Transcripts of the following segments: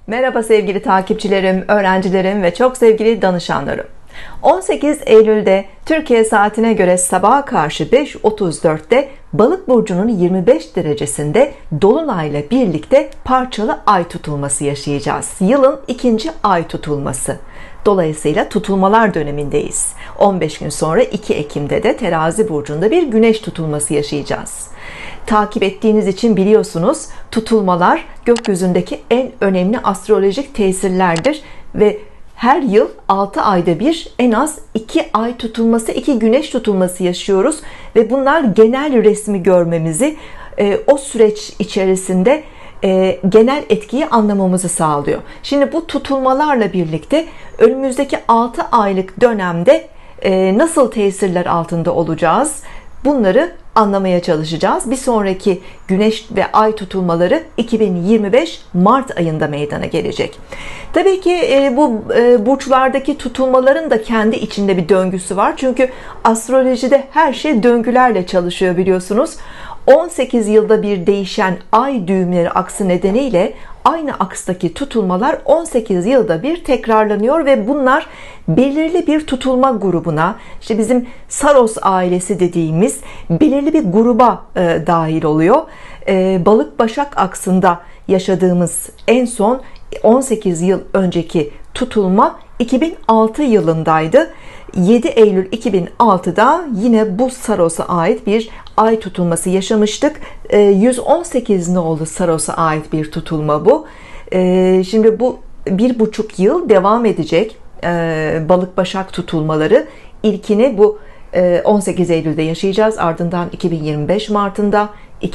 Merhaba sevgili takipçilerim, öğrencilerim ve çok sevgili danışanlarım. 18 Eylül'de Türkiye saatine göre sabaha karşı 5:34'te Balık burcunun 25 derecesinde dolunayla birlikte parçalı ay tutulması yaşayacağız. Yılın ikinci ay tutulması. Dolayısıyla tutulmalar dönemindeyiz. 15 gün sonra 2 Ekim'de de Terazi burcunda bir güneş tutulması yaşayacağız. Takip ettiğiniz için biliyorsunuz, tutulmalar gökyüzündeki en önemli astrolojik tesirlerdir ve her yıl 6 ayda bir en az 2 ay tutulması, 2 güneş tutulması yaşıyoruz ve bunlar genel resmi görmemizi, o süreç içerisinde genel etkiyi anlamamızı sağlıyor. Şimdi bu tutulmalarla birlikte önümüzdeki 6 aylık dönemde nasıl tesirler altında olacağız? Bunları anlamaya çalışacağız. Bir sonraki güneş ve ay tutulmaları 2025 Mart ayında meydana gelecek. Tabii ki bu burçlardaki tutulmaların da kendi içinde bir döngüsü var. Çünkü astrolojide her şey döngülerle çalışıyor biliyorsunuz. 18 yılda bir değişen ay düğümleri aksı nedeniyle aynı akstaki tutulmalar 18 yılda bir tekrarlanıyor ve bunlar belirli bir tutulma grubuna, işte bizim Saros ailesi dediğimiz belirli bir gruba dahil oluyor. Balık Başak aksında yaşadığımız en son 18 yıl önceki tutulma 2006 yılındaydı. 7 Eylül 2006'da yine bu Saros'a ait bir ay tutulması yaşamıştık. 118 nolu Saros'a ait bir tutulma bu. Şimdi bu 1,5 yıl devam edecek Balık Başak tutulmaları. İlkini bu 18 Eylül'de yaşayacağız. Ardından 2025 Mart'ında,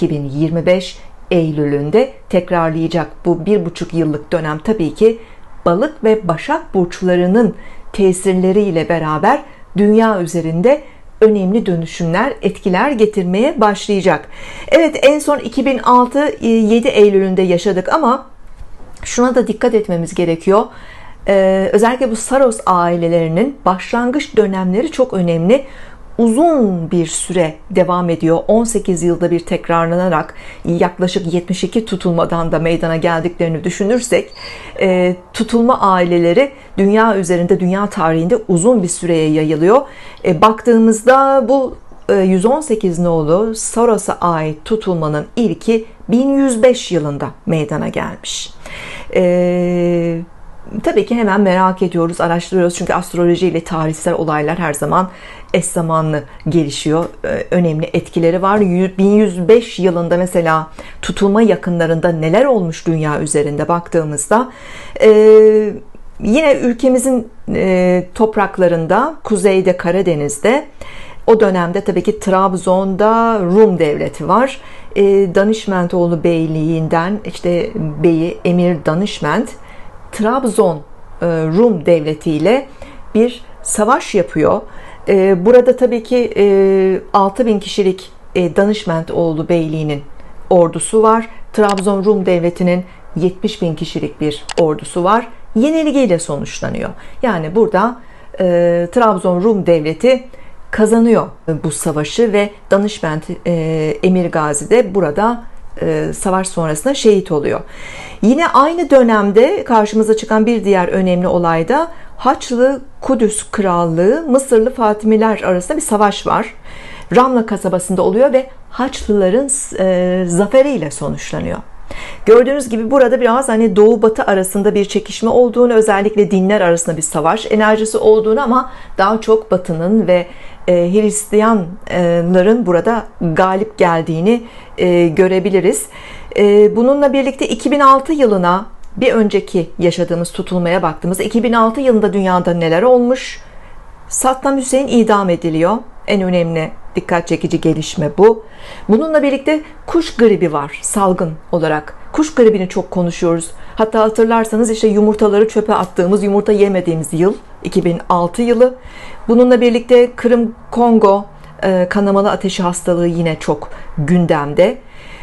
2025 Eylül'ünde tekrarlayacak. Bu 1,5 yıllık dönem tabii ki Balık ve Başak burçlarının tesirleriyle beraber dünya üzerinde önemli dönüşümler, etkiler getirmeye başlayacak. Evet, en son 2006 7 Eylül'ünde yaşadık ama şuna da dikkat etmemiz gerekiyor. Özellikle bu Saros ailelerinin başlangıç dönemleri çok önemli. Uzun bir süre devam ediyor. 18 yılda bir tekrarlanarak yaklaşık 72 tutulmadan da meydana geldiklerini düşünürsek, tutulma aileleri dünya üzerinde, dünya tarihinde uzun bir süreye yayılıyor. Baktığımızda bu 118 nolu Saros'a ait tutulmanın ilki 1105 yılında meydana gelmiş. Tabii ki hemen merak ediyoruz, araştırıyoruz. Çünkü astroloji ile tarihsel olaylar her zaman eş zamanlı gelişiyor. Önemli etkileri var. 1105 yılında mesela tutulma yakınlarında neler olmuş dünya üzerinde baktığımızda, yine ülkemizin topraklarında, kuzeyde, Karadeniz'de, o dönemde tabii ki Trabzon'da Rum devleti var. Danışmentoğlu Beyliği'nden işte beyi Emir Danışment Trabzon Rum devleti ile bir savaş yapıyor. Burada tabii ki 6.000 kişilik Danışmentoğlu Beyliği'nin ordusu var. Trabzon Rum devletinin 70.000 kişilik bir ordusu var. Yenilgiyle sonuçlanıyor. Yani burada Trabzon Rum devleti kazanıyor bu savaşı ve Danışment Emir Gazi de burada savaş sonrasında şehit oluyor. Yine aynı dönemde karşımıza çıkan bir diğer önemli olay da Haçlı Kudüs Krallığı Mısırlı Fatimiler arasında bir savaş var. Ramla kasabasında oluyor ve Haçlıların zaferiyle sonuçlanıyor. Gördüğünüz gibi burada biraz hani Doğu Batı arasında bir çekişme olduğunu, özellikle dinler arasında bir savaş enerjisi olduğunu ama daha çok Batı'nın ve Hristiyanların burada galip geldiğini görebiliriz. Bununla birlikte 2006 yılına, bir önceki yaşadığımız tutulmaya baktığımızda 2006 yılında dünyada neler olmuş? Saddam Hüseyin idam ediliyor. En önemli dikkat çekici gelişme bu. Bununla birlikte kuş gribi var salgın olarak. Kuş gribini çok konuşuyoruz. Hatta hatırlarsanız işte yumurtaları çöpe attığımız, yumurta yemediğimiz yıl 2006 yılı. Bununla birlikte Kırım-Kongo kanamalı ateşi hastalığı yine çok gündemde.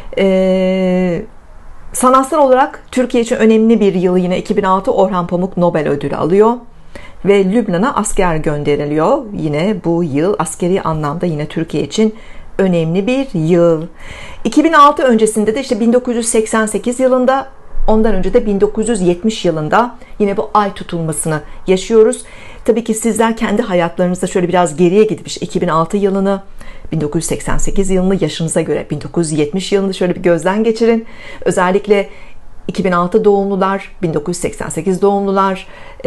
Sanatsal olarak Türkiye için önemli bir yıl yine 2006, Orhan Pamuk Nobel ödülü alıyor. Ve Lübnan'a asker gönderiliyor. Yine bu yıl askeri anlamda yine Türkiye için önemli bir yıl. 2006 öncesinde de işte 1988 yılında Ondan önce de 1970 yılında yine bu ay tutulmasını yaşıyoruz. Tabii ki sizler kendi hayatlarınızda şöyle biraz geriye gitmiş 2006 yılını, 1988 yılını yaşınıza göre 1970 yılını şöyle bir gözden geçirin. Özellikle 2006 doğumlular, 1988 doğumlular,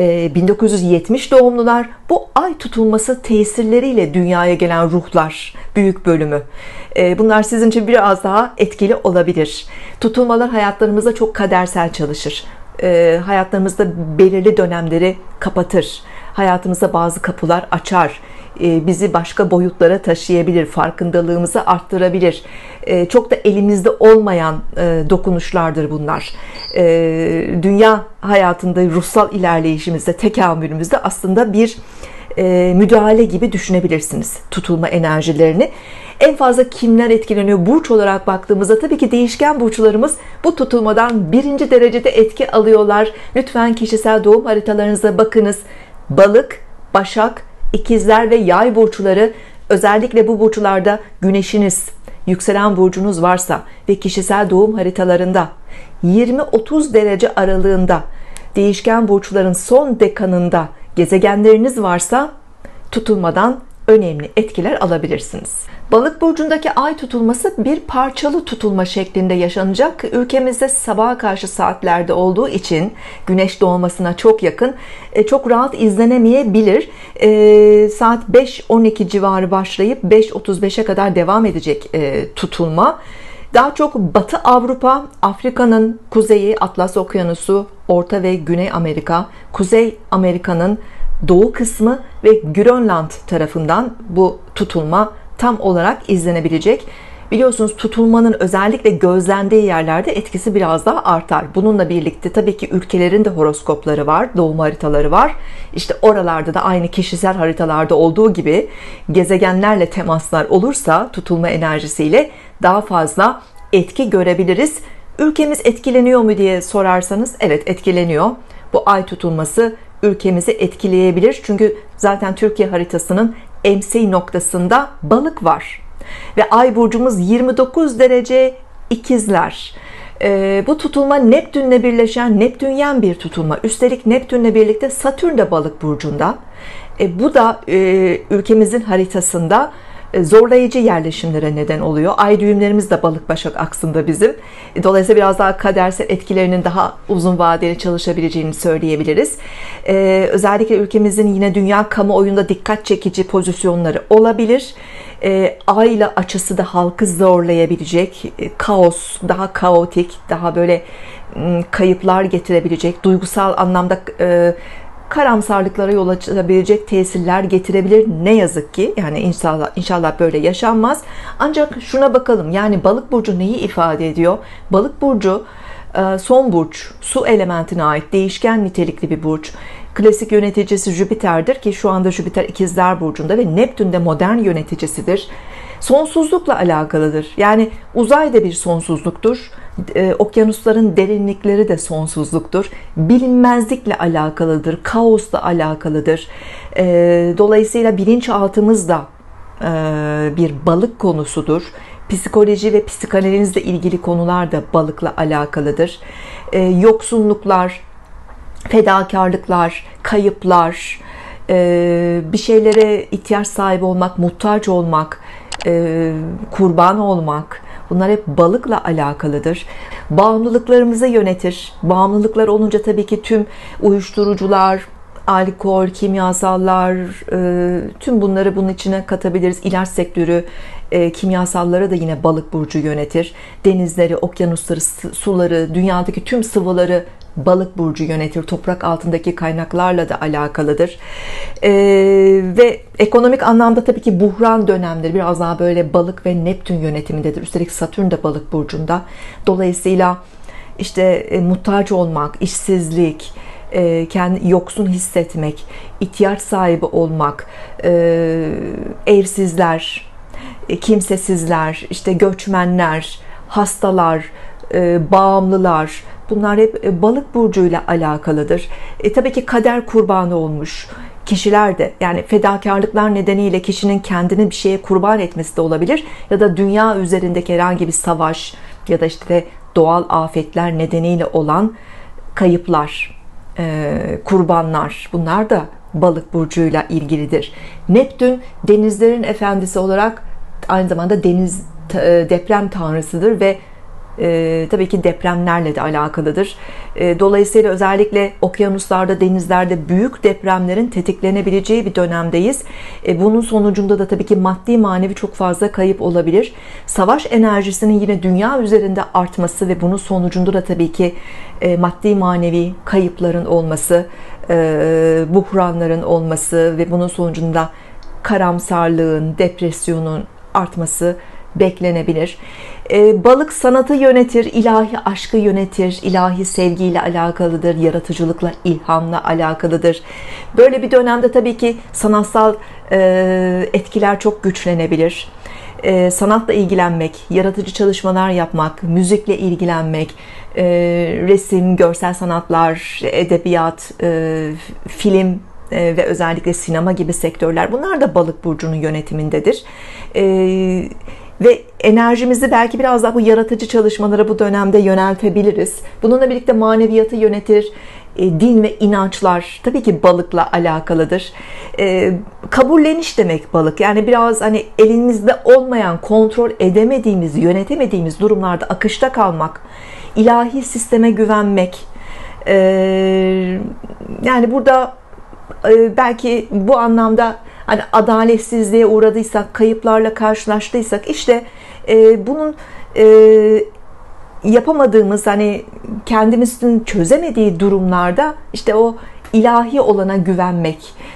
1970 doğumlular, bu ay tutulması tesirleriyle dünyaya gelen ruhlar büyük bölümü. Bunlar sizin için biraz daha etkili olabilir. Tutulmalar hayatlarımızda çok kadersel çalışır. Hayatlarımızda belirli dönemleri kapatır. Hayatımızda bazı kapılar açar. Bizi başka boyutlara taşıyabilir, farkındalığımızı arttırabilir. Çok da elimizde olmayan dokunuşlardır bunlar. Dünya hayatında, ruhsal ilerleyişimizde, tekamülümüzde aslında bir müdahale gibi düşünebilirsiniz tutulma enerjilerini. En fazla kimler etkileniyor? Burç olarak baktığımızda tabii ki değişken burçlarımız bu tutulmadan birinci derecede etki alıyorlar. Lütfen kişisel doğum haritalarınıza bakınız. Balık, Başak, İkizler ve Yay burçları, özellikle bu burçlarda güneşiniz, yükselen burcunuz varsa ve kişisel doğum haritalarında 20-30 derece aralığında değişken burçların son dekanında gezegenleriniz varsa tutulmadan önemli etkiler alabilirsiniz. Balık burcundaki ay tutulması bir parçalı tutulma şeklinde yaşanacak. Ülkemizde sabaha karşı saatlerde olduğu için güneş doğmasına çok yakın, çok rahat izlenemeyebilir. Saat 5-12 civarı başlayıp 5.35'e kadar devam edecek tutulma. Daha çok Batı Avrupa, Afrika'nın kuzeyi, Atlas Okyanusu, Orta ve Güney Amerika, Kuzey Amerika'nın doğu kısmı ve Grönland tarafından bu tutulma tam olarak izlenebilecek. Biliyorsunuz tutulmanın özellikle gözlendiği yerlerde etkisi biraz daha artar. Bununla birlikte tabii ki ülkelerin de horoskopları var, doğum haritaları var. İşte oralarda da aynı kişisel haritalarda olduğu gibi gezegenlerle temaslar olursa tutulma enerjisiyle daha fazla etki görebiliriz. Ülkemiz etkileniyor mu diye sorarsanız, evet etkileniyor. Bu ay tutulması ülkemizi etkileyebilir. Çünkü zaten Türkiye haritasının MC noktasında balık var. Ve ay burcumuz 29 derece ikizler. Bu tutulma Neptünle birleşen, Neptünyen bir tutulma. Üstelik Neptünle birlikte Satürn de balık burcunda. Bu da ülkemizin haritasında zorlayıcı yerleşimlere neden oluyor. Ay düğümlerimiz de balık başak aksında bizim. Dolayısıyla biraz daha kadersel etkilerinin daha uzun vadeli çalışabileceğini söyleyebiliriz. Özellikle ülkemizin yine dünya kamuoyunda dikkat çekici pozisyonları olabilir. Ay ile açısı da halkı zorlayabilecek, kaos, daha kaotik, daha böyle kayıplar getirebilecek, duygusal anlamda karamsarlıklara yol açabilecek tesirler getirebilir. Ne yazık ki, yani inşallah böyle yaşanmaz. Ancak şuna bakalım, yani balık burcu neyi ifade ediyor? Balık burcu son burç, su elementine ait değişken nitelikli bir burç. Klasik yöneticisi Jüpiter'dir ki şu anda Jüpiter İkizler burcunda ve Neptün de modern yöneticisidir. Sonsuzlukla alakalıdır. Yani uzay da bir sonsuzluktur. Okyanusların derinlikleri de sonsuzluktur. Bilinmezlikle alakalıdır. Kaosla alakalıdır. Dolayısıyla bilinçaltımız da bir balık konusudur. Psikoloji ve psikanalizle ilgili konular da balıkla alakalıdır. Yoksunluklar, fedakarlıklar, kayıplar, bir şeylere ihtiyaç sahibi olmak, muhtaç olmak, kurban olmak, bunlar hep balıkla alakalıdır. Bağımlılıklarımızı yönetir. Bağımlılıklar olunca tabii ki tüm uyuşturucular, alkol, kimyasallar, tüm bunları bunun içine katabiliriz. İlaç sektörü, kimyasalları da yine balık burcu yönetir. Denizleri, okyanusları, suları, dünyadaki tüm sıvıları balık burcu yönetir. Toprak altındaki kaynaklarla da alakalıdır. Ve ekonomik anlamda tabii ki buhran dönemleri biraz daha böyle balık ve Neptün yönetimindedir. Üstelik Satürn de balık burcunda. Dolayısıyla işte muhtaç olmak, işsizlik, kendi yoksun hissetmek, ihtiyaç sahibi olmak, evsizler, kimsesizler, işte göçmenler, hastalar, bağımlılar, bunlar hep balık burcuyla alakalıdır. Tabii ki kader kurbanı olmuş kişiler de, yani fedakarlıklar nedeniyle kişinin kendini bir şeye kurban etmesi de olabilir ya da dünya üzerindeki herhangi bir savaş ya da işte doğal afetler nedeniyle olan kayıplar, kurbanlar, bunlar da Balık burcuyla ilgilidir. Neptün denizlerin efendisi olarak aynı zamanda deprem tanrısıdır ve tabii ki depremlerle de alakalıdır. Dolayısıyla özellikle okyanuslarda, denizlerde büyük depremlerin tetiklenebileceği bir dönemdeyiz. Bunun sonucunda da tabii ki maddi manevi çok fazla kayıp olabilir. Savaş enerjisinin yine dünya üzerinde artması ve bunun sonucunda da tabii ki maddi manevi kayıpların olması, buhranların olması ve bunun sonucunda karamsarlığın, depresyonun artması beklenebilir. Balık sanatı yönetir, ilahi aşkı yönetir, ilahi sevgiyle alakalıdır, yaratıcılıkla, ilhamla alakalıdır. Böyle bir dönemde tabii ki sanatsal etkiler çok güçlenebilir. Sanatla ilgilenmek, yaratıcı çalışmalar yapmak, müzikle ilgilenmek, resim, görsel sanatlar, edebiyat, film ve özellikle sinema gibi sektörler, bunlar da Balık burcunun yönetimindedir. Ve enerjimizi belki biraz daha bu yaratıcı çalışmalara bu dönemde yöneltebiliriz. Bununla birlikte maneviyatı yönetir. Din ve inançlar tabii ki balıkla alakalıdır. Kabulleniş demek balık. Yani biraz hani elimizde olmayan, kontrol edemediğimiz, yönetemediğimiz durumlarda akışta kalmak, ilahi sisteme güvenmek. Yani burada belki bu anlamda hani adaletsizliğe uğradıysak, kayıplarla karşılaştıysak, işte bunun yapamadığımız, hani kendimizin çözemediği durumlarda işte o ilahi olana güvenmek,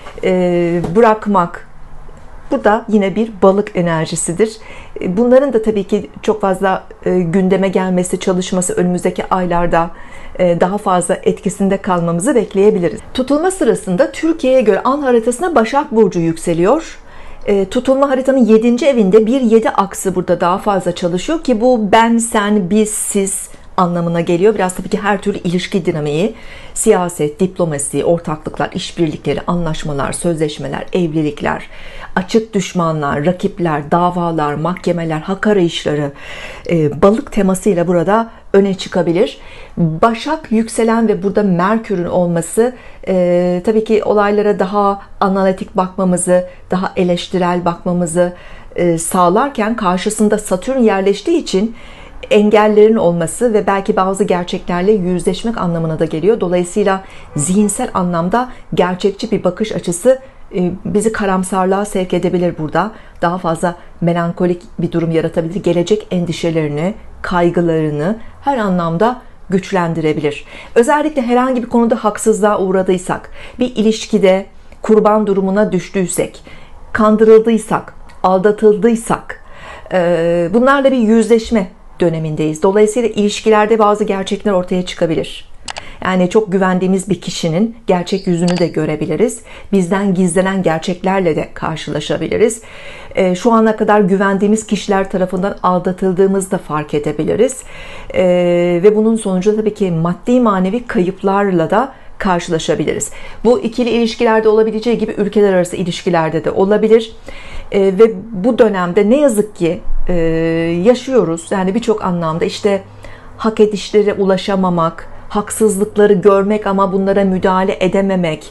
bırakmak, bu da yine bir balık enerjisidir. Bunların da tabii ki çok fazla gündeme gelmesi, çalışması önümüzdeki aylarda daha fazla etkisinde kalmamızı bekleyebiliriz. Tutulma sırasında Türkiye'ye göre an haritasına Başak Burcu yükseliyor. Tutulma haritanın 7. evinde 1-7 aksı burada daha fazla çalışıyor ki bu ben, sen, biz, siz anlamına geliyor. Biraz tabii ki her türlü ilişki dinamiği, siyaset, diplomasi, ortaklıklar, işbirlikleri, anlaşmalar, sözleşmeler, evlilikler, açık düşmanlar, rakipler, davalar, mahkemeler, hak arayışları, balık temasıyla burada öne çıkabilir. Başak yükselen ve burada Merkür'ün olması tabii ki olaylara daha analitik bakmamızı, daha eleştirel bakmamızı sağlarken, karşısında Satürn yerleştiği için engellerin olması ve belki bazı gerçeklerle yüzleşmek anlamına da geliyor. Dolayısıyla zihinsel anlamda gerçekçi bir bakış açısı bizi karamsarlığa sevk edebilir burada. Daha fazla melankolik bir durum yaratabilir. Gelecek endişelerini, kaygılarını her anlamda güçlendirebilir. Özellikle herhangi bir konuda haksızlığa uğradıysak, bir ilişkide kurban durumuna düştüysek, kandırıldıysak, aldatıldıysak, bunlarla bir yüzleşme dönemindeyiz. Dolayısıyla ilişkilerde bazı gerçekler ortaya çıkabilir. Yani çok güvendiğimiz bir kişinin gerçek yüzünü de görebiliriz. Bizden gizlenen gerçeklerle de karşılaşabiliriz. Şu ana kadar güvendiğimiz kişiler tarafından aldatıldığımızı da fark edebiliriz. Ve bunun sonucu tabii ki maddi manevi kayıplarla da karşılaşabiliriz. Bu ikili ilişkilerde olabileceği gibi ülkeler arası ilişkilerde de olabilir. Ve bu dönemde ne yazık ki yaşıyoruz. Yani birçok anlamda işte hak edişlere ulaşamamak, haksızlıkları görmek ama bunlara müdahale edememek,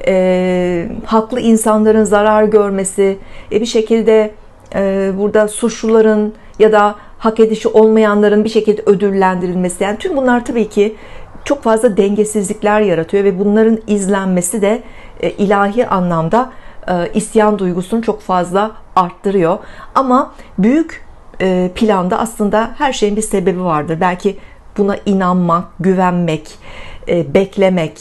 haklı insanların zarar görmesi, bir şekilde burada suçluların ya da hak edişi olmayanların bir şekilde ödüllendirilmesi, yani tüm bunlar tabii ki çok fazla dengesizlikler yaratıyor ve bunların izlenmesi de ilahi anlamda isyan duygusunu çok fazla arttırıyor. Ama büyük planda aslında her şeyin bir sebebi vardır. Belki buna inanmak, güvenmek, beklemek,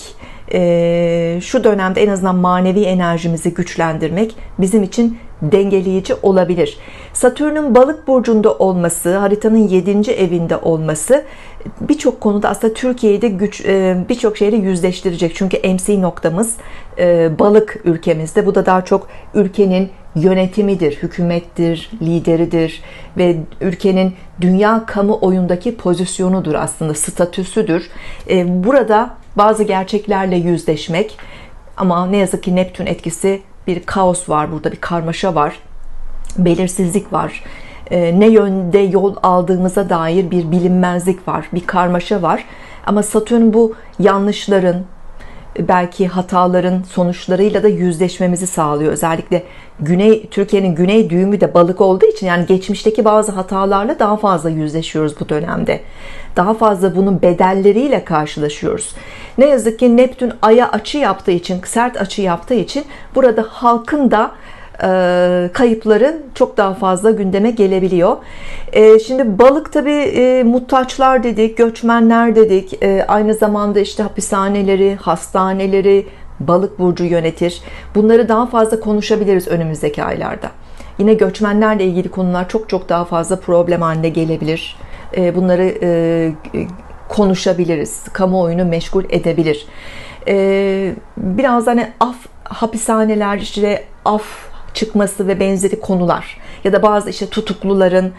şu dönemde en azından manevi enerjimizi güçlendirmek bizim için dengeleyici olabilir. Satürn'ün Balık burcunda olması, haritanın 7. evinde olması birçok konuda aslında Türkiye'yi de birçok şeyle yüzleştirecek. Çünkü MC noktamız Balık ülkemizde. Bu da daha çok ülkenin yönetimidir, hükümettir, lideridir ve ülkenin dünya kamuoyundaki pozisyonudur, aslında statüsüdür. Burada bazı gerçeklerle yüzleşmek, ama ne yazık ki Neptün etkisi, bir kaos var burada, bir karmaşa var, belirsizlik var. ne yönde yol aldığımıza dair bir bilinmezlik var, bir karmaşa var. Ama Satürn bu yanlışların, belki hataların sonuçlarıyla da yüzleşmemizi sağlıyor. Özellikle Türkiye'nin güney düğümü de balık olduğu için, yani geçmişteki bazı hatalarla daha fazla yüzleşiyoruz bu dönemde. Daha fazla bunun bedelleriyle karşılaşıyoruz. Ne yazık ki Neptün Ay'a açı yaptığı için, sert açı yaptığı için burada halkın da kayıpları çok daha fazla gündeme gelebiliyor. Şimdi balık tabi muhtaçlar dedik, göçmenler dedik, aynı zamanda işte hapishaneleri, hastaneleri balık burcu yönetir. Bunları daha fazla konuşabiliriz önümüzdeki aylarda. Yine göçmenlerle ilgili konular çok daha fazla problem haline gelebilir. Bunları konuşabiliriz, kamuoyunu meşgul edebilir. Biraz hani hapishaneler, işte af çıkması ve benzeri konular, ya da bazı işte tutukluların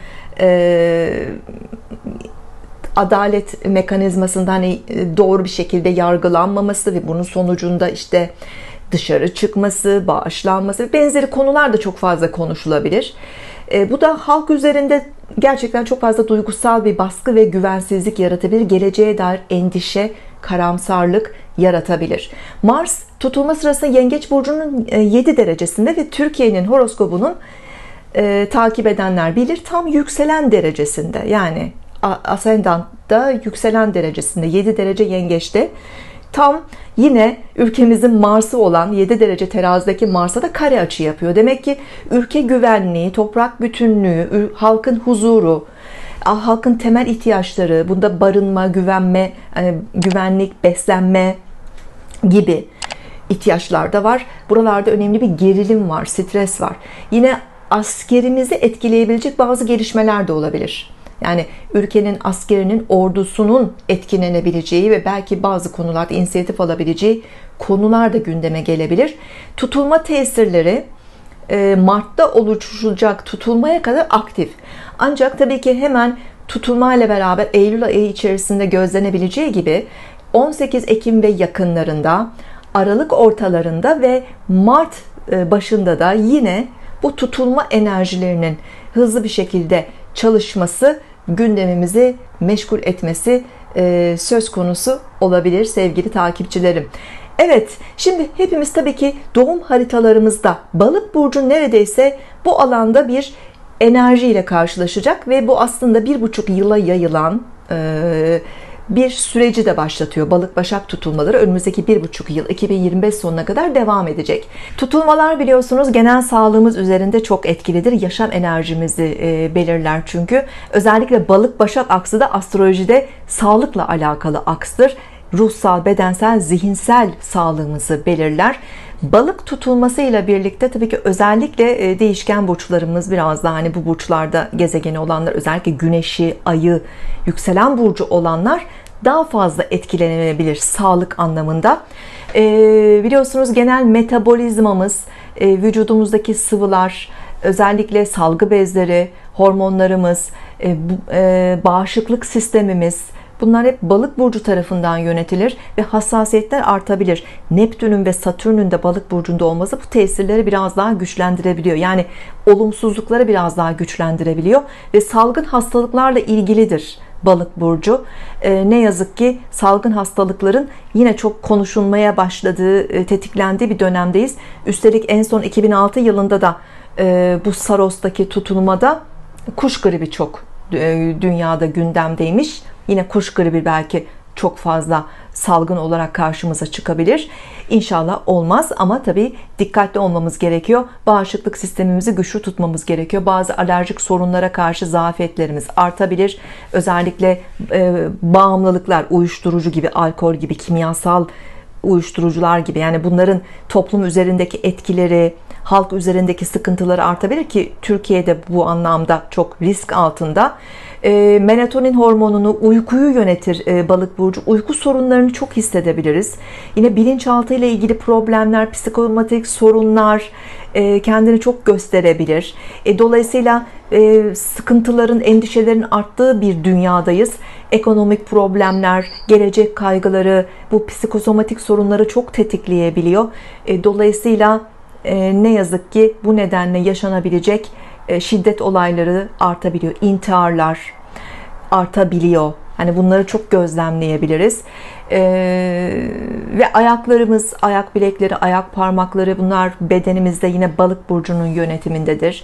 adalet mekanizmasında hani doğru bir şekilde yargılanmaması ve bunun sonucunda işte dışarı çıkması, bağışlanması ve benzeri konular da çok fazla konuşulabilir. Bu da halk üzerinde gerçekten çok fazla duygusal bir baskı ve güvensizlik yaratabilir. Geleceğe dair endişe, karamsarlık yaratabilir. Mars tutulma sırasında Yengeç burcunun 7 derecesinde ve Türkiye'nin horoskobunun takip edenler bilir, tam yükselen derecesinde, yani Ascendant'ta yükselen derecesinde 7 derece Yengeç'te, tam yine ülkemizin Mars'ı olan 7 derece terazideki Mars'a da kare açı yapıyor. Demek ki ülke güvenliği, toprak bütünlüğü, halkın huzuru, halkın temel ihtiyaçları, bunda barınma, güvenlik, beslenme gibi ihtiyaçlar da var. Buralarda önemli bir gerilim var, stres var. Yine askerimizi etkileyebilecek bazı gelişmeler de olabilir. Yani ülkenin askerinin, ordusunun etkilenebileceği ve belki bazı konularda inisiyatif alabileceği konular da gündeme gelebilir. Tutulma tesirleri Mart'ta oluşacak tutulmaya kadar aktif. Ancak tabii ki hemen tutulma ile beraber Eylül ayı içerisinde gözlenebileceği gibi 18 Ekim ve yakınlarında, Aralık ortalarında ve Mart başında da yine bu tutulma enerjilerinin hızlı bir şekilde çalışması, gündemimizi meşgul etmesi söz konusu olabilir sevgili takipçilerim. Evet, şimdi hepimiz tabii ki doğum haritalarımızda Balık burcu neredeyse bu alanda bir enerjiyle karşılaşacak ve bu aslında 1,5 yıla yayılan bir süreci de başlatıyor. Balık Başak tutulmaları önümüzdeki 1,5 yıl 2025 sonuna kadar devam edecek. Tutulmalar biliyorsunuz genel sağlığımız üzerinde çok etkilidir. Yaşam enerjimizi belirler çünkü. Özellikle Balık Başak aksı da astrolojide sağlıkla alakalı akstır. Ruhsal, bedensel, zihinsel sağlığımızı belirler. Balık tutulmasıyla birlikte tabii ki özellikle değişken burçlarımız, biraz daha hani bu burçlarda gezegeni olanlar, özellikle güneşi, ayı, yükselen burcu olanlar daha fazla etkilenebilir sağlık anlamında. Biliyorsunuz genel metabolizmamız, vücudumuzdaki sıvılar, özellikle salgı bezleri, hormonlarımız, bağışıklık sistemimiz, bunlar hep Balık burcu tarafından yönetilir ve hassasiyetler artabilir. Neptün'ün ve Satürn'ün de Balık burcunda olması bu tesirleri biraz daha güçlendirebiliyor. Yani olumsuzlukları biraz daha güçlendirebiliyor ve salgın hastalıklarla ilgilidir Balık burcu. Ne yazık ki salgın hastalıkların yine çok konuşulmaya başladığı, tetiklendiği bir dönemdeyiz. Üstelik en son 2006 yılında da bu Saros'taki tutulmada kuş gribi çok dünyada gündemdeymiş. Yine kuş gribi belki çok fazla salgın olarak karşımıza çıkabilir. İnşallah olmaz ama tabii dikkatli olmamız gerekiyor. Bağışıklık sistemimizi güçlü tutmamız gerekiyor. Bazı alerjik sorunlara karşı zafiyetlerimiz artabilir. Özellikle bağımlılıklar, uyuşturucu gibi, alkol gibi, kimyasal uyuşturucular gibi, yani bunların toplum üzerindeki etkileri, halk üzerindeki sıkıntıları artabilir ki Türkiye'de bu anlamda çok risk altında. Melatonin hormonunu, uykuyu yönetir Balık burcu. Uyku sorunlarını çok hissedebiliriz. Yine bilinçaltı ile ilgili problemler, psikosomatik sorunlar kendini çok gösterebilir. Dolayısıyla sıkıntıların, endişelerin arttığı bir dünyadayız. Ekonomik problemler, gelecek kaygıları, bu psikosomatik sorunları çok tetikleyebiliyor. Dolayısıyla ne yazık ki bu nedenle yaşanabilecek şiddet olayları artabiliyor, intiharlar artabiliyor. Hani bunları çok gözlemleyebiliriz. Ve ayaklarımız, ayak bilekleri, ayak parmakları, bunlar bedenimizde yine balık burcunun yönetimindedir.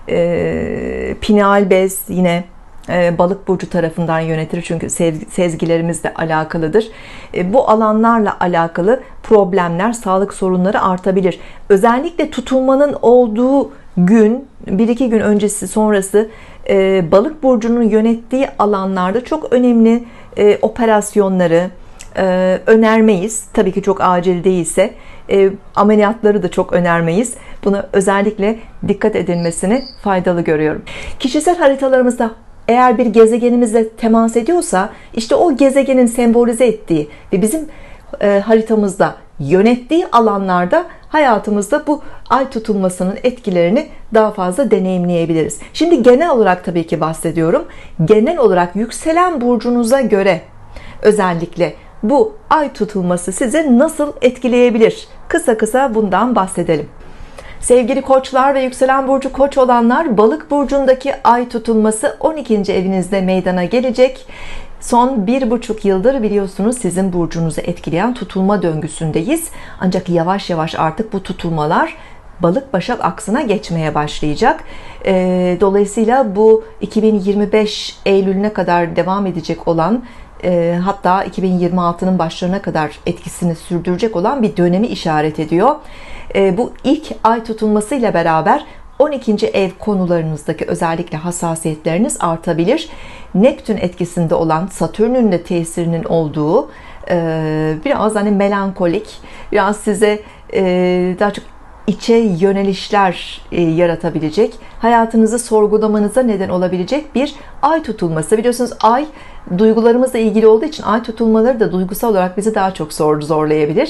Pineal bez yine balık burcu tarafından yönetilir, çünkü sezgilerimizle alakalıdır. Bu alanlarla alakalı problemler, sağlık sorunları artabilir. Özellikle tutulmanın olduğu gün, 1-2 gün öncesi sonrası balık burcunun yönettiği alanlarda çok önemli operasyonları önermeyiz. Tabii ki çok acil değilse ameliyatları da çok önermeyiz. Buna özellikle dikkat edilmesini faydalı görüyorum. Kişisel haritalarımızda eğer bir gezegenimizle temas ediyorsa, işte o gezegenin sembolize ettiği ve bizim haritamızda yönettiği alanlarda hayatımızda bu ay tutulmasının etkilerini daha fazla deneyimleyebiliriz. Şimdi genel olarak tabii ki bahsediyorum. Genel olarak yükselen burcunuza göre özellikle bu ay tutulması sizi nasıl etkileyebilir? Kısa kısa bundan bahsedelim. Sevgili koçlar ve yükselen burcu koç olanlar, balık burcundaki ay tutulması 12. evinizde meydana gelecek. Son 1,5 yıldır biliyorsunuz sizin burcunuzu etkileyen tutulma döngüsündeyiz. Ancak yavaş yavaş artık bu tutulmalar balık başak aksına geçmeye başlayacak. Dolayısıyla bu 2025 Eylül'üne kadar devam edecek olan, hatta 2026'nın başlarına kadar etkisini sürdürecek olan bir dönemi işaret ediyor. Bu ilk ay tutulmasıyla beraber 12. ev konularınızdaki özellikle hassasiyetleriniz artabilir. Neptün etkisinde olan, Satürn'ün de tesirinin olduğu, biraz hani melankolik, biraz size daha çok içe yönelişler yaratabilecek, hayatınızı sorgulamanıza neden olabilecek bir ay tutulması. Biliyorsunuz ay duygularımızla ilgili olduğu için ay tutulmaları da duygusal olarak bizi daha çok zorlayabilir.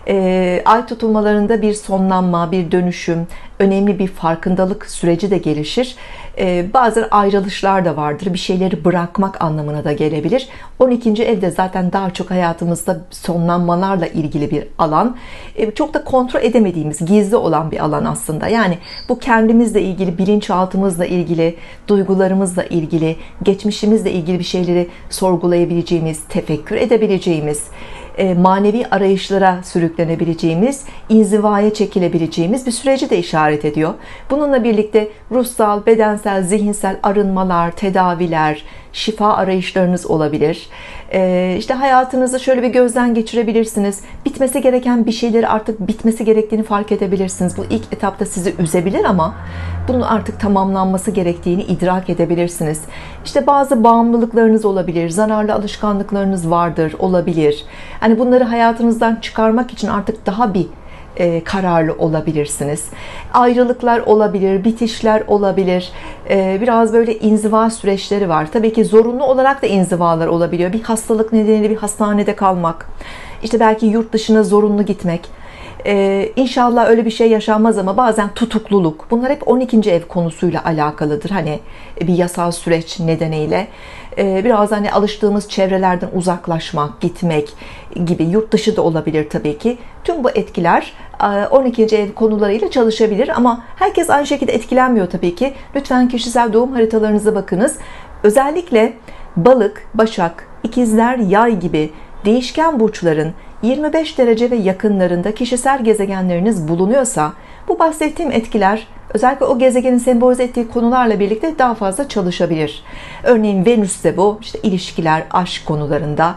Ay tutulmalarında bir sonlanma, bir dönüşüm, önemli bir farkındalık süreci de gelişir. Bazen ayrılışlar da vardır. Bir şeyleri bırakmak anlamına da gelebilir. 12. evde zaten daha çok hayatımızda sonlanmalarla ilgili bir alan. Çok da kontrol edemediğimiz, gizli olan bir alan aslında. Yani bu kendimizle ilgili, bilinçaltımızla ilgili, duygularımızla ilgili, geçmişimizle ilgili bir şeyleri sorgulayabileceğimiz, tefekkür edebileceğimiz, manevi arayışlara sürüklenebileceğimiz, inzivaya çekilebileceğimiz bir süreci de işaret ediyor. Bununla birlikte ruhsal, bedensel, zihinsel arınmalar, tedaviler, şifa arayışlarınız olabilir. İşte hayatınızı şöyle bir gözden geçirebilirsiniz. Bitmesi gereken bir şeyleri artık bitmesi gerektiğini fark edebilirsiniz. Bu ilk etapta sizi üzebilir ama bunun artık tamamlanması gerektiğini idrak edebilirsiniz. İşte bazı bağımlılıklarınız olabilir, zararlı alışkanlıklarınız vardır, olabilir. Hani bunları hayatınızdan çıkarmak için artık daha bir kararlı olabilirsiniz. Ayrılıklar olabilir, bitişler olabilir. Biraz böyle inziva süreçleri var. Tabii ki zorunlu olarak da inzivalar olabiliyor. Bir hastalık nedeniyle bir hastanede kalmak, İşte belki yurt dışına zorunlu gitmek. İnşallah öyle bir şey yaşanmaz ama bazen tutukluluk. Bunlar hep 12. ev konusuyla alakalıdır. Hani bir yasal süreç nedeniyle biraz hani alıştığımız çevrelerden uzaklaşmak, gitmek gibi, yurt dışı da olabilir tabii ki. Tüm bu etkiler 12. ev konularıyla çalışabilir ama herkes aynı şekilde etkilenmiyor tabii ki. Lütfen kişisel doğum haritalarınıza bakınız. Özellikle balık, başak, ikizler, yay gibi değişken burçların 25 derece ve yakınlarında kişisel gezegenleriniz bulunuyorsa, bu bahsettiğim etkiler özellikle o gezegenin sembolize ettiği konularla birlikte daha fazla çalışabilir. Örneğin Venüs ise bu işte ilişkiler, aşk konularında,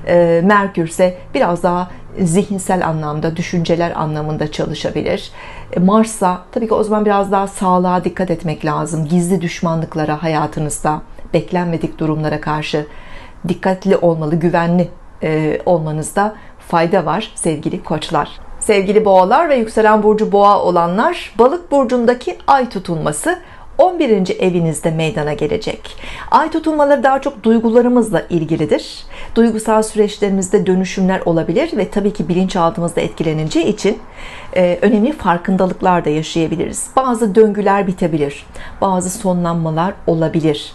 Merkür ise biraz daha zihinsel anlamda, düşünceler anlamında çalışabilir. Mars'a tabii ki o zaman biraz daha sağlığa dikkat etmek lazım. Gizli düşmanlıklara, hayatınızda beklenmedik durumlara karşı dikkatli olmalı, güvenli olmanızda fayda var sevgili koçlar. Sevgili boğalar ve yükselen burcu boğa olanlar, balık burcundaki ay tutulması 11. evinizde meydana gelecek. Ay tutulmaları daha çok duygularımızla ilgilidir. Duygusal süreçlerimizde dönüşümler olabilir ve tabii ki bilinçaltımızda etkileneceği için önemli farkındalıklar da yaşayabiliriz. Bazı döngüler bitebilir, bazı sonlanmalar olabilir.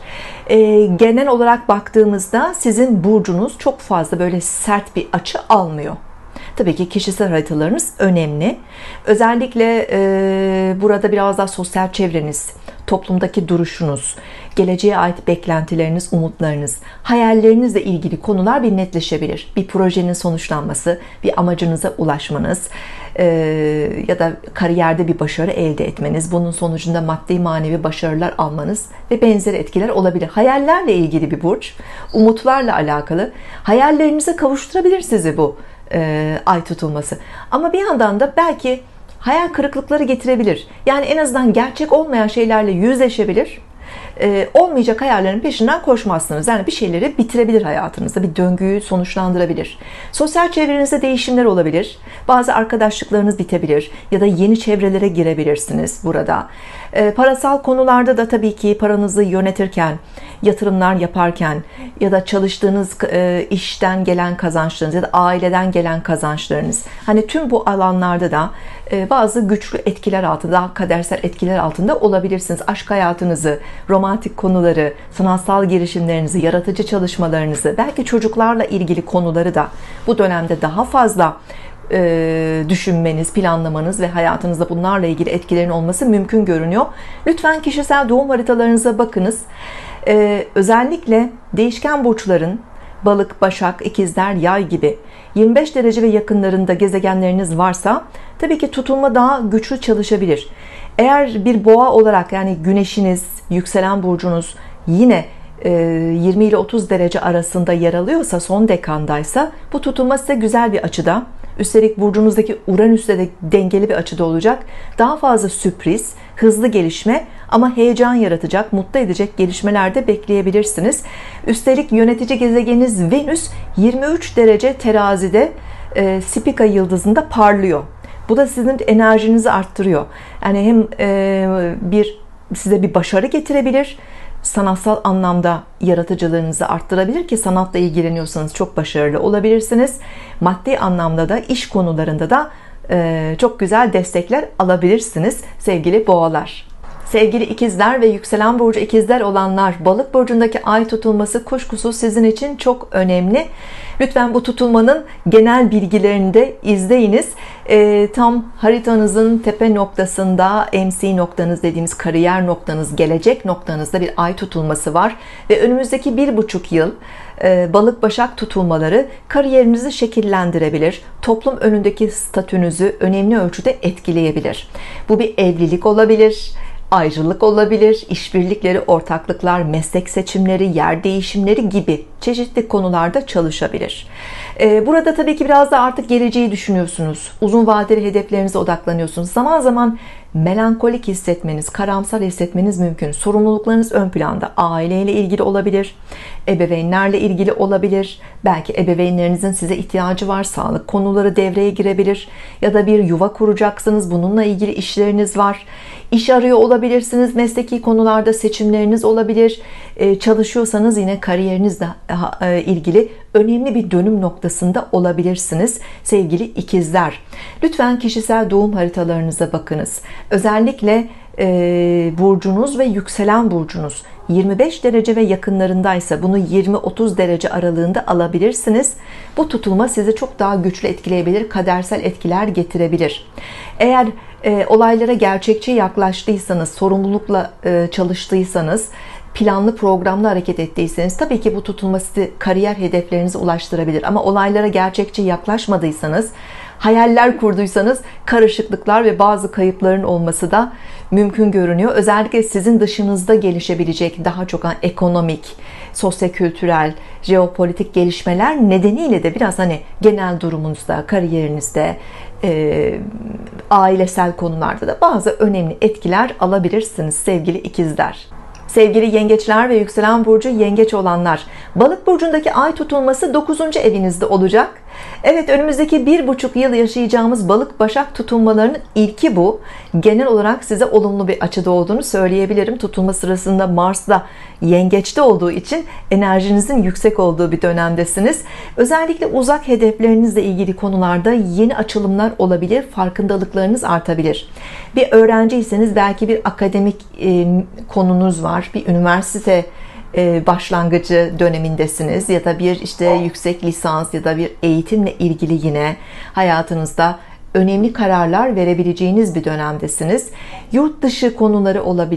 Genel olarak baktığımızda sizin burcunuz çok fazla böyle sert bir açı almıyor. Tabii ki kişisel haritalarınız önemli. Özellikle burada biraz daha sosyal çevreniz, toplumdaki duruşunuz, geleceğe ait beklentileriniz, umutlarınız, hayallerinizle ilgili konular bir netleşebilir. Bir projenin sonuçlanması, bir amacınıza ulaşmanız ya da kariyerde bir başarı elde etmeniz, bunun sonucunda maddi manevi başarılar almanız ve benzeri etkiler olabilir. Hayallerle ilgili bir burç, umutlarla alakalı. Hayallerinize kavuşturabilir sizi bu ay tutulması. Ama bir yandan da belki hayal kırıklıkları getirebilir. Yani en azından gerçek olmayan şeylerle yüzleşebilir. Olmayacak hayallerin peşinden koşmazsınız. Yani bir şeyleri bitirebilir hayatınızda. Bir döngüyü sonuçlandırabilir. Sosyal çevrenizde değişimler olabilir. Bazı arkadaşlıklarınız bitebilir. Ya da yeni çevrelere girebilirsiniz burada. Parasal konularda da tabii ki paranızı yönetirken, yatırımlar yaparken ya da çalıştığınız işten gelen kazançlarınız ya da aileden gelen kazançlarınız, hani tüm bu alanlarda da bazı güçlü etkiler altında, kadersel etkiler altında olabilirsiniz. Aşk hayatınızı, romantik konuları, sanatsal girişimlerinizi, yaratıcı çalışmalarınızı, belki çocuklarla ilgili konuları da bu dönemde daha fazla düşünmeniz, planlamanız ve hayatınızda bunlarla ilgili etkilerin olması mümkün görünüyor. Lütfen kişisel doğum haritalarınıza bakınız. Özellikle değişken burçların Balık, Başak, İkizler, Yay gibi 25 derece ve yakınlarında gezegenleriniz varsa tabii ki tutulma daha güçlü çalışabilir. Eğer bir boğa olarak, yani güneşiniz, yükselen burcunuz yine 20 ile 30 derece arasında yer alıyorsa, son dekandaysa, bu tutulma size güzel bir açıda. Üstelik burcunuzdaki Uranüs'le de dengeli bir açıda olacak. Daha fazla sürpriz, hızlı gelişme ama heyecan yaratacak, mutlu edecek gelişmeler de bekleyebilirsiniz. Üstelik yönetici gezegeniniz Venüs 23 derece terazide Spica yıldızında parlıyor. Bu da sizin enerjinizi arttırıyor. Yani hem size bir başarı getirebilir, sanatsal anlamda yaratıcılığınızı arttırabilir ki sanatla ilgileniyorsanız çok başarılı olabilirsiniz. Maddi anlamda da, iş konularında da çok güzel destekler alabilirsiniz sevgili boğalar. Sevgili ikizler ve yükselen burcu ikizler olanlar, balık burcundaki ay tutulması kuşkusuz sizin için çok önemli. Lütfen bu tutulmanın genel bilgilerini de izleyiniz. Tam haritanızın tepe noktasında, MC noktanız dediğimiz kariyer noktanız, gelecek noktanızda bir ay tutulması var. Ve önümüzdeki 1,5 yıl balık başak tutulmaları kariyerinizi şekillendirebilir. Toplum önündeki statünüzü önemli ölçüde etkileyebilir. Bu bir evlilik olabilir, ayrılık olabilir, işbirlikleri, ortaklıklar, meslek seçimleri, yer değişimleri gibi çeşitli konularda çalışabilir. Burada tabii ki biraz da artık geleceği düşünüyorsunuz. Uzun vadeli hedeflerinize odaklanıyorsunuz. Zaman zaman melankolik hissetmeniz, karamsar hissetmeniz mümkün. Sorumluluklarınız ön planda. Aileyle ilgili olabilir, ebeveynlerle ilgili olabilir. Belki ebeveynlerinizin size ihtiyacı var. Sağlık konuları devreye girebilir. Ya da bir yuva kuracaksınız. Bununla ilgili işleriniz var. İş arıyor olabilirsiniz. Mesleki konularda seçimleriniz olabilir. Çalışıyorsanız yine kariyerinizle ilgili önemli bir dönüm noktasında olabilirsiniz sevgili ikizler. Lütfen kişisel doğum haritalarınıza bakınız. Özellikle burcunuz ve yükselen burcunuz 25 derece ve yakınlarındaysa bunu 20-30 derece aralığında alabilirsiniz. Bu tutulma sizi çok daha güçlü etkileyebilir, kadersel etkiler getirebilir. Eğer olaylara gerçekçi yaklaştıysanız, sorumlulukla çalıştıysanız, planlı programlı hareket ettiyseniz tabii ki bu tutulma sizi kariyer hedeflerinize ulaştırabilir. Ama olaylara gerçekçi yaklaşmadıysanız, hayaller kurduysanız karışıklıklar ve bazı kayıpların olması da mümkün görünüyor. Özellikle sizin dışınızda gelişebilecek daha çok ekonomik, sosyokültürel, jeopolitik gelişmeler nedeniyle de biraz genel durumunuzda, kariyerinizde, ailesel konularda da bazı önemli etkiler alabilirsiniz sevgili ikizler. Sevgili yengeçler ve yükselen burcu yengeç olanlar, balık burcundaki ay tutulması 9. evinizde olacak. Evet, önümüzdeki 1,5 yıl yaşayacağımız balık başak tutulmalarının ilki bu. Genel olarak size olumlu bir açıda olduğunu söyleyebilirim. Tutulma sırasında Mars da yengeçte olduğu için enerjinizin yüksek olduğu bir dönemdesiniz. Özellikle uzak hedeflerinizle ilgili konularda yeni açılımlar olabilir, farkındalıklarınız artabilir. Bir öğrenciyseniz belki bir akademik konunuz var, bir üniversite başlangıcı dönemindesiniz ya da bir yüksek lisans ya da bir eğitimle ilgili yine hayatınızda önemli kararlar verebileceğiniz bir dönemdesiniz. Yurt dışı konuları olabilir,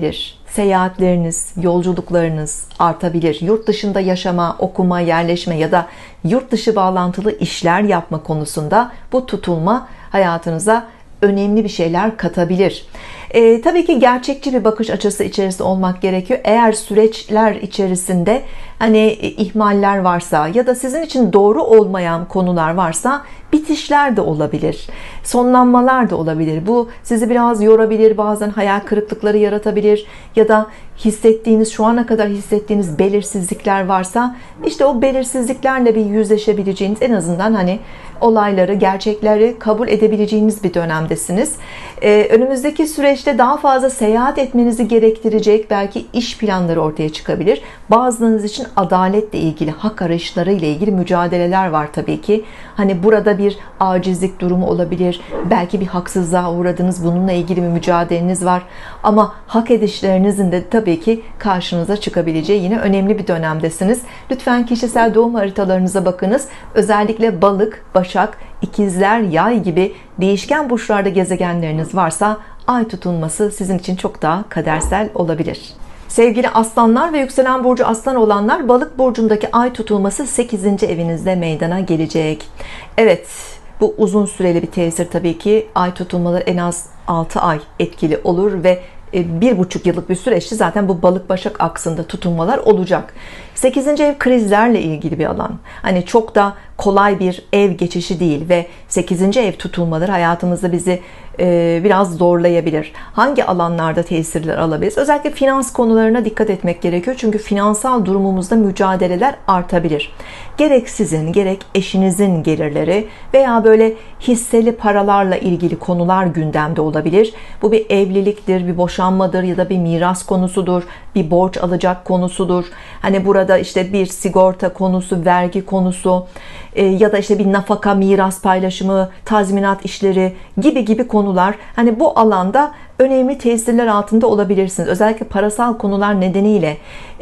seyahatleriniz, yolculuklarınız artabilir. Yurt dışında yaşama, okuma, yerleşme ya da yurt dışı bağlantılı işler yapma konusunda bu tutulma hayatınıza önemli bir şeyler katabilir. Tabii ki gerçekçi bir bakış açısı içerisinde olmak gerekiyor. Eğer süreçler içerisinde hani ihmaller varsa ya da sizin için doğru olmayan konular varsa bitişler de olabilir. Sonlanmalar da olabilir. Bu sizi biraz yorabilir, bazen hayal kırıklıkları yaratabilir ya da hissettiğiniz, şu ana kadar hissettiğiniz belirsizlikler varsa işte o belirsizliklerle bir yüzleşebileceğiniz, en azından hani olayları, gerçekleri kabul edebileceğiniz bir dönemdesiniz. Önümüzdeki süreçte daha fazla seyahat etmenizi gerektirecek belki iş planları ortaya çıkabilir. Bazılarınız için adaletle ilgili, hak arayışları ile ilgili mücadeleler var tabii ki. Hani burada bir acizlik durumu olabilir. Belki bir haksızlığa uğradınız. Bununla ilgili bir mücadeleniz var. Ama hak edişlerinizin de tabii ki karşınıza çıkabileceği yine önemli bir dönemdesiniz. Lütfen kişisel doğum haritalarınıza bakınız. Özellikle balık, başak, ikizler, yay gibi değişken burçlarda gezegenleriniz varsa ay tutulması sizin için çok daha kadersel olabilir. Sevgili aslanlar ve yükselen burcu aslan olanlar, balık burcundaki ay tutulması 8. evinizde meydana gelecek. Evet, bu uzun süreli bir tesir tabii ki. Ay tutulmaları en az 6 ay etkili olur ve 1,5 yıllık bir süreçte zaten bu balık başak aksında tutulmalar olacak. 8. ev krizlerle ilgili bir alan. Hani çok da kolay bir ev geçişi değil ve 8. ev tutulmaları hayatımızda bizi biraz zorlayabilir. Hangi alanlarda tesirler alabiliriz? Özellikle finans konularına dikkat etmek gerekiyor. Çünkü finansal durumumuzda mücadeleler artabilir. Gerek sizin, gerek eşinizin gelirleri veya böyle hisseli paralarla ilgili konular gündemde olabilir. Bu bir evliliktir, bir boşanmadır ya da bir miras konusudur, bir borç alacak konusudur. Hani burada işte bir sigorta konusu, vergi konusu ya da işte bir nafaka, miras paylaşımı, tazminat işleri gibi konular. Hani bu alanda önemli tesirler altında olabilirsiniz. Özellikle parasal konular nedeniyle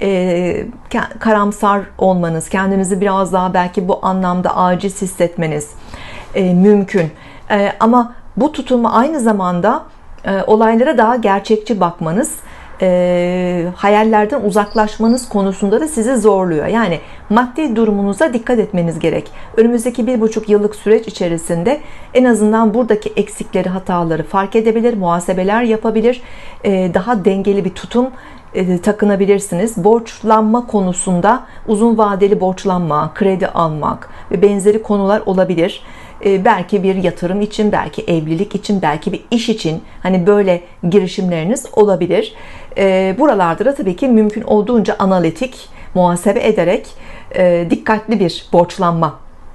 karamsar olmanız, kendinizi biraz daha belki bu anlamda aciz hissetmeniz mümkün. Ama bu tutulma aynı zamanda olaylara daha gerçekçi bakmanız, hayallerden uzaklaşmanız konusunda da sizi zorluyor. Yani maddi durumunuza dikkat etmeniz gerek. Önümüzdeki 1,5 yıllık süreç içerisinde en azından buradaki eksikleri, hataları fark edebilir, muhasebeler yapabilir, daha dengeli bir tutum takınabilirsiniz. Borçlanma konusunda uzun vadeli borçlanma, kredi almak ve benzeri konular olabilir. Belki bir yatırım için, belki evlilik için, belki bir iş için hani böyle girişimleriniz olabilir. Buralarda da tabii ki mümkün olduğunca analitik, muhasebe ederek dikkatli bir borçlanma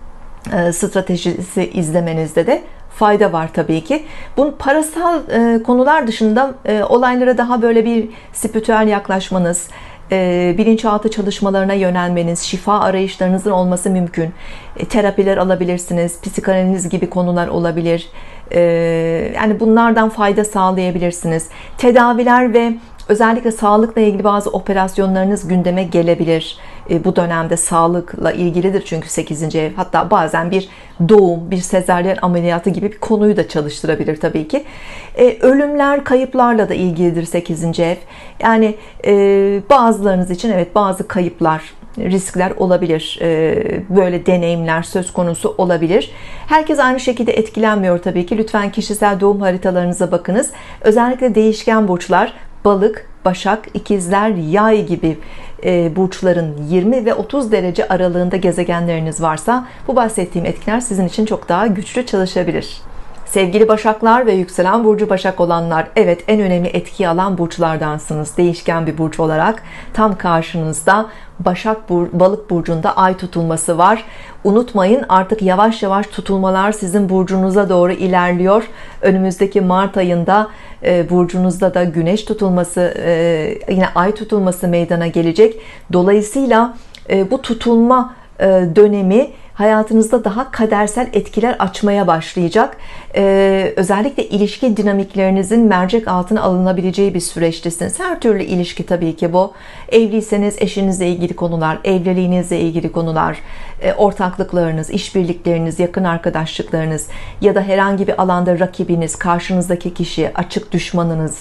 stratejisi izlemenizde de fayda var tabii ki. Bunun parasal konular dışında olaylara daha böyle bir spiritüel yaklaşmanız, bilinçaltı çalışmalarına yönelmeniz, şifa arayışlarınızın olması mümkün. Terapiler alabilirsiniz, psikanaliz gibi konular olabilir. Yani bunlardan fayda sağlayabilirsiniz. Tedaviler ve özellikle sağlıkla ilgili bazı operasyonlarınız gündeme gelebilir. Bu dönemde sağlıkla ilgilidir çünkü 8. ev, hatta bazen bir doğum, bir sezaryen ameliyatı gibi bir konuyu da çalıştırabilir tabii ki. Ölümler, kayıplarla da ilgilidir 8. ev. Yani bazılarınız için evet bazı kayıplar, riskler olabilir. Böyle deneyimler söz konusu olabilir. Herkes aynı şekilde etkilenmiyor tabii ki. Lütfen kişisel doğum haritalarınıza bakınız. Özellikle değişken burçlar, balık, başak, ikizler, yay gibi burçların 20 ve 30 derece aralığında gezegenleriniz varsa bu bahsettiğim etkiler sizin için çok daha güçlü çalışabilir. Sevgili başaklar ve yükselen burcu başak olanlar, evet en önemli etkiyi alan burçlardansınız. Değişken bir burç olarak tam karşınızda balık burcunda ay tutulması var. Unutmayın, artık yavaş yavaş tutulmalar sizin burcunuza doğru ilerliyor. Önümüzdeki Mart ayında burcunuzda da güneş tutulması, yine ay tutulması meydana gelecek. Dolayısıyla bu tutulma dönemi hayatınızda daha kadersel etkiler açmaya başlayacak. Özellikle ilişki dinamiklerinizin mercek altına alınabileceği bir süreçtesiniz. Her türlü ilişki tabii ki bu. Evliyseniz eşinizle ilgili konular, evliliğinizle ilgili konular, ortaklıklarınız, işbirlikleriniz, yakın arkadaşlıklarınız ya da herhangi bir alanda rakibiniz, karşınızdaki kişi, açık düşmanınız,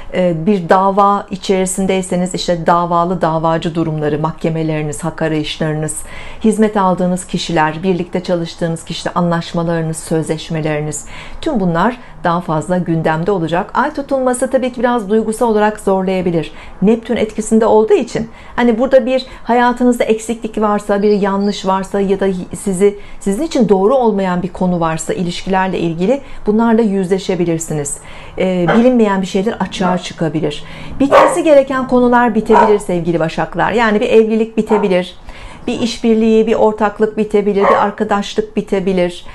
bir dava içerisindeyseniz işte davalı davacı durumları, mahkemeleriniz, hak arayışlarınız, hizmet aldığınız kişiler, birlikte çalıştığınız kişiler, anlaşmalarınız, sözleşmeleriniz, tüm bunlar daha fazla gündemde olacak. Ay tutulması tabii ki biraz duygusal olarak zorlayabilir. Neptün etkisinde olduğu için hani burada bir hayatınızda eksiklik varsa, bir yanlış varsa ya da sizin için doğru olmayan bir konu varsa ilişkilerle ilgili bunlarla yüzleşebilirsiniz. Bilinmeyen bir şeyler açığa çıkabilir. Bitmesi gereken konular bitebilir sevgili Başaklar. Yani bir evlilik bitebilir. Bir işbirliği, bir ortaklık bitebilir, bir arkadaşlık bitebilir.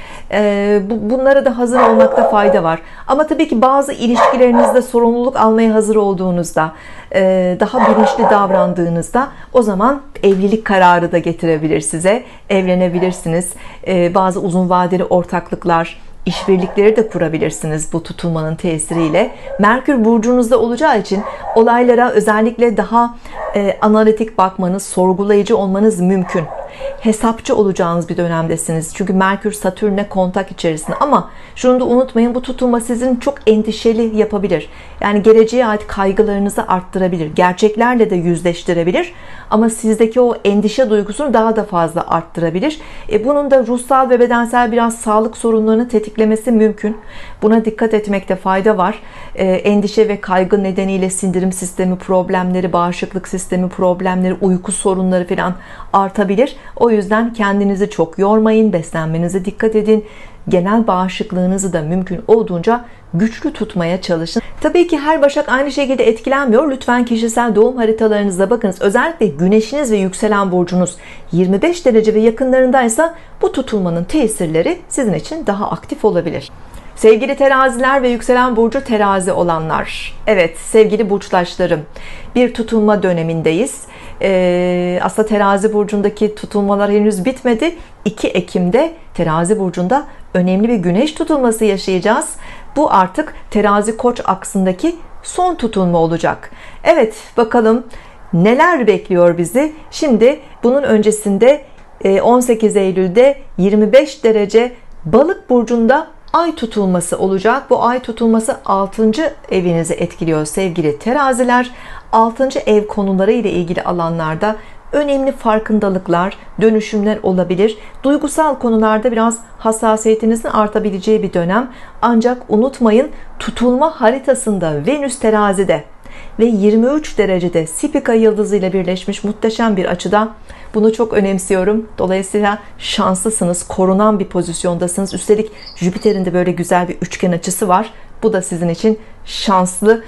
Bunlara da hazır olmakta fayda var. Ama tabii ki bazı ilişkilerinizde sorumluluk almaya hazır olduğunuzda, daha bilinçli davrandığınızda o zaman evlilik kararı da getirebilir size. Evlenebilirsiniz. Bazı uzun vadeli ortaklıklar, İşbirlikleri de kurabilirsiniz bu tutulmanın tesiriyle. Merkür burcunuzda olacağı için olaylara özellikle daha analitik bakmanız, sorgulayıcı olmanız mümkün. Hesapçı olacağınız bir dönemdesiniz. Çünkü Merkür Satürn'le kontak içerisinde. Ama şunu da unutmayın, bu tutulma sizin çok endişeli yapabilir. Yani geleceğe ait kaygılarınızı arttırabilir. Gerçeklerle de yüzleştirebilir. Ama sizdeki o endişe duygusunu daha da fazla arttırabilir. Bunun da ruhsal ve bedensel biraz sağlık sorunlarını tetiklemesi mümkün. Buna dikkat etmekte fayda var. Endişe ve kaygı nedeniyle sindirim sistemi problemleri, bağışıklık sistemi problemleri, uyku sorunları falan artabilir. O yüzden kendinizi çok yormayın, beslenmenize dikkat edin. Genel bağışıklığınızı da mümkün olduğunca güçlü tutmaya çalışın. Tabii ki her Başak aynı şekilde etkilenmiyor. Lütfen kişisel doğum haritalarınıza bakınız. Özellikle güneşiniz ve yükselen burcunuz 25 derece ve yakınlarındaysa bu tutulmanın tesirleri sizin için daha aktif olabilir. Sevgili teraziler ve yükselen burcu terazi olanlar. Evet sevgili burçtaşlarım, bir tutulma dönemindeyiz. Aslında terazi burcundaki tutulmalar henüz bitmedi. 2 Ekim'de terazi burcunda önemli bir güneş tutulması yaşayacağız. Bu artık terazi koç aksındaki son tutulma olacak. Evet bakalım neler bekliyor bizi. Şimdi bunun öncesinde 18 Eylül'de 25 derece balık burcunda ay tutulması olacak. Bu ay tutulması 6. evinizi etkiliyor sevgili teraziler. 6. ev konuları ile ilgili alanlarda önemli farkındalıklar, dönüşümler olabilir. Duygusal konularda biraz hassasiyetinizin artabileceği bir dönem. Ancak unutmayın, tutulma haritasında Venüs terazide ve 23 derecede Spika yıldızı ile birleşmiş muhteşem bir açıda. Bunu çok önemsiyorum. Dolayısıyla şanslısınız, korunan bir pozisyondasınız. Üstelik Jüpiter'in de böyle güzel bir üçgen açısı var. Bu da sizin için şanslı,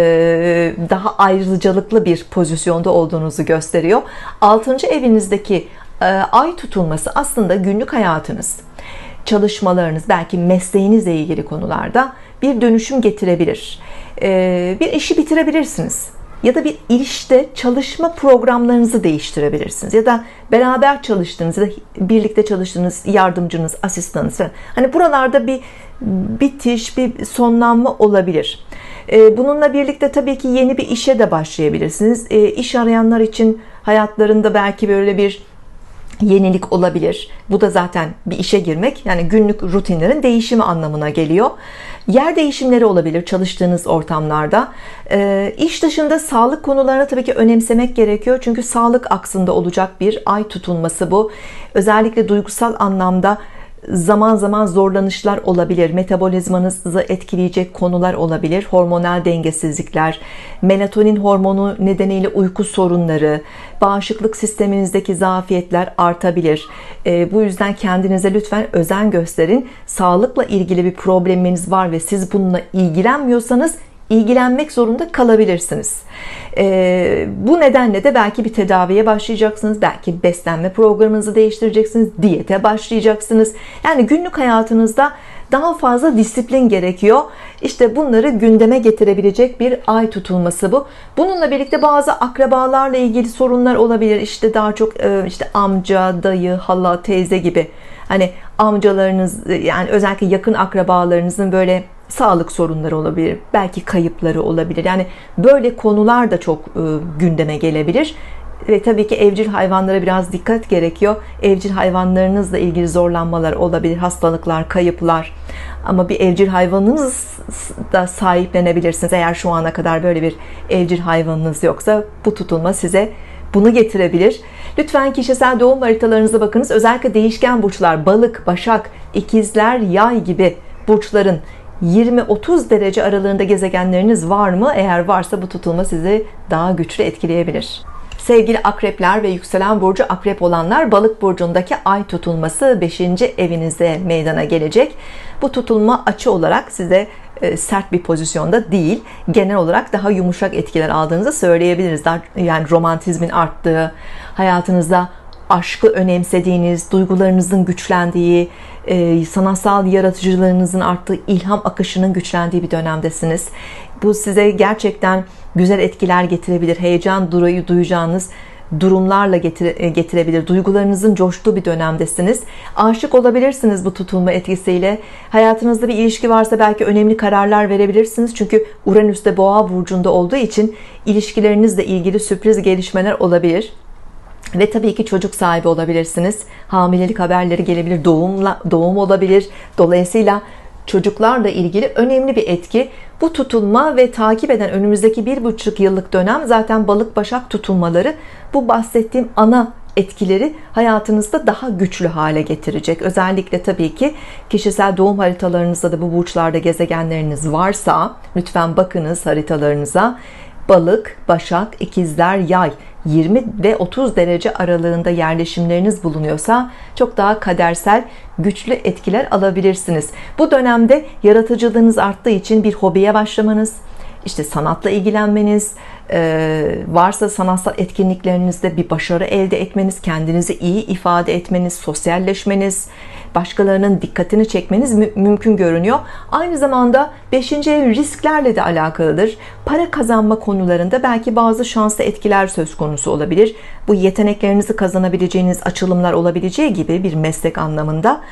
daha ayrıcalıklı bir pozisyonda olduğunuzu gösteriyor. 6. evinizdeki ay tutulması aslında günlük hayatınız, çalışmalarınız, belki mesleğinizle ilgili konularda bir dönüşüm getirebilir. Bir işi bitirebilirsiniz. Ya da bir işte çalışma programlarınızı değiştirebilirsiniz. Ya da beraber çalıştığınız ya da birlikte çalıştığınız yardımcınız, asistanınız falan. Hani buralarda bir bitiş, bir sonlanma olabilir. Bununla birlikte tabii ki yeni bir işe de başlayabilirsiniz. İş arayanlar için hayatlarında belki böyle bir yenilik olabilir. Bu da zaten bir işe girmek, yani günlük rutinlerin değişimi anlamına geliyor. Yer değişimleri olabilir çalıştığınız ortamlarda. İş dışında sağlık konularını tabii ki önemsemek gerekiyor. Çünkü sağlık aksında olacak bir ay tutulması bu. Özellikle duygusal anlamda zaman zaman zorlanışlar olabilir. Metabolizmanızı etkileyecek konular olabilir. Hormonal dengesizlikler, melatonin hormonu nedeniyle uyku sorunları, bağışıklık sisteminizdeki zafiyetler artabilir. Bu yüzden kendinize lütfen özen gösterin. Sağlıkla ilgili bir probleminiz var ve siz bununla ilgilenmiyorsanız ilgilenmek zorunda kalabilirsiniz. Bu nedenle de belki bir tedaviye başlayacaksınız. Belki beslenme programınızı değiştireceksiniz. Diyete başlayacaksınız. Yani günlük hayatınızda daha fazla disiplin gerekiyor. İşte bunları gündeme getirebilecek bir ay tutulması bu. Bununla birlikte bazı akrabalarla ilgili sorunlar olabilir. İşte daha çok işte amca, dayı, hala, teyze gibi. Hani amcalarınız, yani özellikle yakın akrabalarınızın böyle sağlık sorunları olabilir. Belki kayıpları olabilir. Yani böyle konular da çok gündeme gelebilir. Ve tabii ki evcil hayvanlara biraz dikkat gerekiyor. Evcil hayvanlarınızla ilgili zorlanmalar olabilir, hastalıklar, kayıplar. Ama bir evcil hayvanınız da sahiplenebilirsiniz. Eğer şu ana kadar böyle bir evcil hayvanınız yoksa bu tutulma size bunu getirebilir. Lütfen kişisel doğum haritalarınıza bakınız. Özellikle değişken burçlar, balık, başak, ikizler, yay gibi burçların 20-30 derece aralığında gezegenleriniz var mı? Eğer varsa bu tutulma sizi daha güçlü etkileyebilir. Sevgili akrepler ve yükselen burcu akrep olanlar, balık burcundaki ay tutulması 5. evinizde meydana gelecek. Bu tutulma açı olarak size sert bir pozisyonda değil, genel olarak daha yumuşak etkiler aldığınızı söyleyebiliriz. Yani romantizmin arttığı, hayatınızda aşkı önemsediğiniz, duygularınızın güçlendiği, sanatsal yaratıcılığınızın arttığı, ilham akışının güçlendiği bir dönemdesiniz. Bu size gerçekten güzel etkiler getirebilir. Heyecan duyacağınız durumlarla getirebilir. Duygularınızın coştuğu bir dönemdesiniz. Aşık olabilirsiniz bu tutulma etkisiyle. Hayatınızda bir ilişki varsa belki önemli kararlar verebilirsiniz. Çünkü Uranüs de Boğa burcunda olduğu için ilişkilerinizle ilgili sürpriz gelişmeler olabilir. Ve tabii ki çocuk sahibi olabilirsiniz. Hamilelik haberleri gelebilir, doğum olabilir. Dolayısıyla çocuklarla ilgili önemli bir etki. Bu tutulma ve takip eden önümüzdeki 1,5 yıllık dönem zaten balık başak tutulmaları bu bahsettiğim ana etkileri hayatınızda daha güçlü hale getirecek. Özellikle tabii ki kişisel doğum haritalarınızda da bu burçlarda gezegenleriniz varsa lütfen bakınız haritalarınıza. Balık, başak, ikizler, yay 20 ve 30 derece aralığında yerleşimleriniz bulunuyorsa çok daha kadersel, güçlü etkiler alabilirsiniz. Bu dönemde yaratıcılığınız arttığı için bir hobiye başlamanız, işte sanatla ilgilenmeniz, varsa sanatsal etkinliklerinizde bir başarı elde etmeniz, kendinizi iyi ifade etmeniz, sosyalleşmeniz, başkalarının dikkatini çekmeniz mümkün görünüyor. Aynı zamanda 5. ev risklerle de alakalıdır. Para kazanma konularında belki bazı şanslı etkiler söz konusu olabilir. Bu yeteneklerinizi kazanabileceğiniz açılımlar olabileceği gibi bir meslek anlamında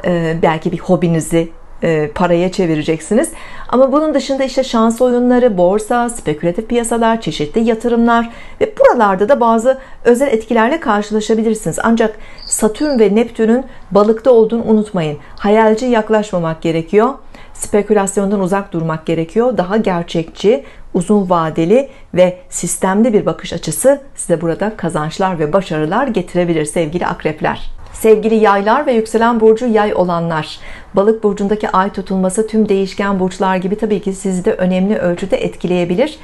belki bir hobinizi paraya çevireceksiniz. Ama bunun dışında işte şans oyunları, borsa, spekülatif piyasalar, çeşitli yatırımlar ve buralarda da bazı özel etkilerle karşılaşabilirsiniz. Ancak Satürn ve Neptün'ün balıkta olduğunu unutmayın. Hayalci yaklaşmamak gerekiyor. Spekülasyondan uzak durmak gerekiyor. Daha gerçekçi, uzun vadeli ve sistemli bir bakış açısı size burada kazançlar ve başarılar getirebilir sevgili akrepler. Sevgili yaylar ve yükselen burcu yay olanlar, balık burcundaki ay tutulması tüm değişken burçlar gibi tabii ki sizi de önemli ölçüde etkileyebilir.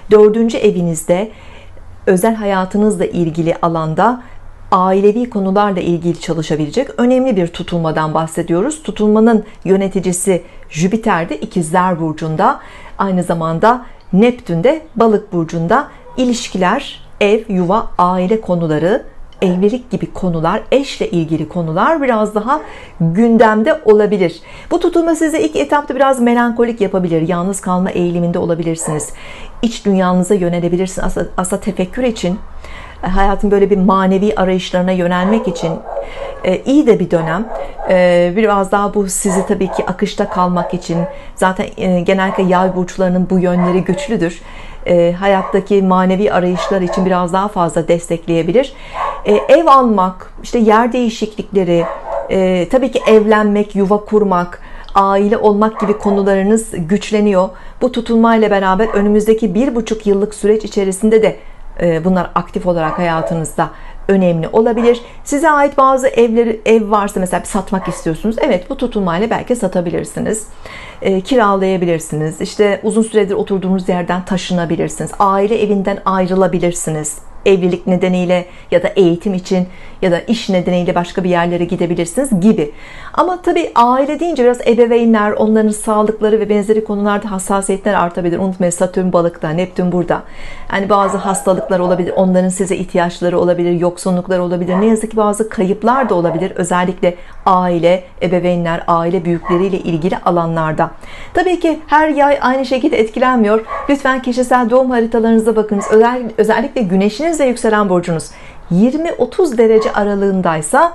4. evinizde özel hayatınızla ilgili alanda ailevi konularla ilgili çalışabilecek önemli bir tutulmadan bahsediyoruz. Tutulmanın yöneticisi Jüpiter de ikizler burcunda, aynı zamanda Neptün de balık burcunda. İlişkiler, ev, yuva, aile konuları, evlilik gibi konular, eşle ilgili konular biraz daha gündemde olabilir. Bu tutulma size ilk etapta biraz melankolik yapabilir. Yalnız kalma eğiliminde olabilirsiniz. İç dünyanıza yönelebilirsiniz. Aslında tefekkür için, hayatın böyle bir manevi arayışlarına yönelmek için iyi de bir dönem. Biraz daha bu sizi tabii ki akışta kalmak için, zaten genellikle yay burçlarının bu yönleri güçlüdür. Hayattaki manevi arayışlar için biraz daha fazla destekleyebilir. Ev almak, işte yer değişiklikleri, tabii ki evlenmek, yuva kurmak, aile olmak gibi konularınız güçleniyor. Bu tutulmayla beraber önümüzdeki 1,5 yıllık süreç içerisinde de bunlar aktif olarak hayatınızda önemli olabilir. Size ait bazı ev varsa, mesela satmak istiyorsunuz. Evet, bu tutulmayla belki satabilirsiniz. Kiralayabilirsiniz. İşte uzun süredir oturduğunuz yerden taşınabilirsiniz. Aile evinden ayrılabilirsiniz. evlilik nedeniyle ya da eğitim için ya da iş nedeniyle başka bir yerlere gidebilirsiniz gibi. Ama tabii aile deyince biraz ebeveynler, onların sağlıkları ve benzeri konularda hassasiyetler artabilir. Unutmayın, Satürn balıkta, Neptün burada. Yani bazı hastalıklar olabilir, onların size ihtiyaçları olabilir, yoksunluklar olabilir. Ne yazık ki bazı kayıplar da olabilir. Özellikle aile, ebeveynler, aile büyükleriyle ilgili alanlarda. Tabii ki her yay aynı şekilde etkilenmiyor. Lütfen kişisel doğum haritalarınıza bakınız. Özellikle güneşiniz ve yükselen burcunuz 20-30 derece aralığındaysa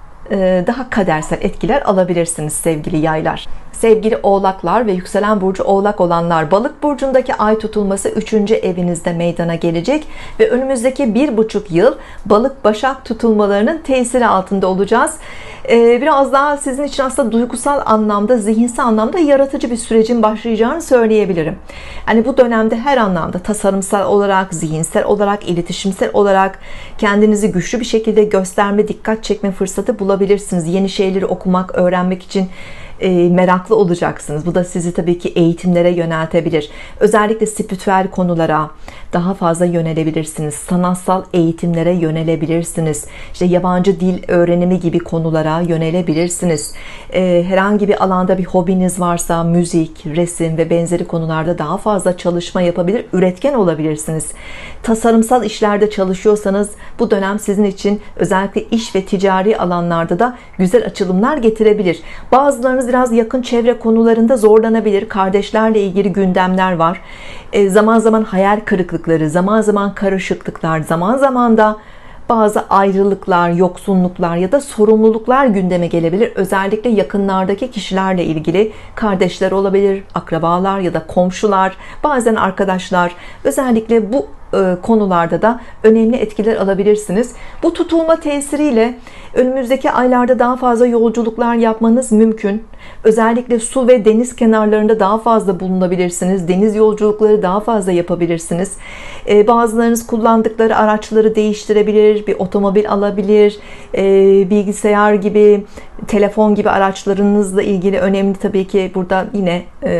daha kadersel etkiler alabilirsiniz sevgili yaylar. Sevgili oğlaklar ve yükselen burcu oğlak olanlar, balık burcundaki ay tutulması 3. evinizde meydana gelecek ve önümüzdeki 1,5 yıl balık başak tutulmalarının tesiri altında olacağız. Biraz daha sizin için aslında duygusal anlamda, zihinsel anlamda yaratıcı bir sürecin başlayacağını söyleyebilirim. Yani bu dönemde her anlamda, tasarımsal olarak, zihinsel olarak, iletişimsel olarak kendinizi güçlü bir şekilde gösterme, dikkat çekme fırsatı bulabilirsiniz. Yeni şeyleri okumak, öğrenmek için meraklı olacaksınız. Bu da sizi tabii ki eğitimlere yöneltebilir. Özellikle spiritüel konulara daha fazla yönelebilirsiniz. Sanatsal eğitimlere yönelebilirsiniz. İşte yabancı dil öğrenimi gibi konulara yönelebilirsiniz. Herhangi bir alanda bir hobiniz varsa müzik, resim ve benzeri konularda daha fazla çalışma yapabilir, üretken olabilirsiniz. Tasarımsal işlerde çalışıyorsanız bu dönem sizin için özellikle iş ve ticari alanlarda da güzel açılımlar getirebilir. Bazılarınız biraz yakın çevre konularında zorlanabilir. Kardeşlerle ilgili gündemler var. Zaman zaman hayal kırıklıkları, zaman zaman karışıklıklar, zaman zaman da bazı ayrılıklar, yoksunluklar ya da sorumluluklar gündeme gelebilir. Özellikle yakınlardaki kişilerle ilgili kardeşler olabilir, akrabalar ya da komşular, bazen arkadaşlar. Özellikle bu konularda da önemli etkiler alabilirsiniz. Bu tutulma tesiriyle önümüzdeki aylarda daha fazla yolculuklar yapmanız mümkün. Özellikle su ve deniz kenarlarında daha fazla bulunabilirsiniz. Deniz yolculukları daha fazla yapabilirsiniz. Bazılarınız kullandıkları araçları değiştirebilir, bir otomobil alabilir, bilgisayar gibi, telefon gibi araçlarınızla ilgili önemli tabii ki burada yine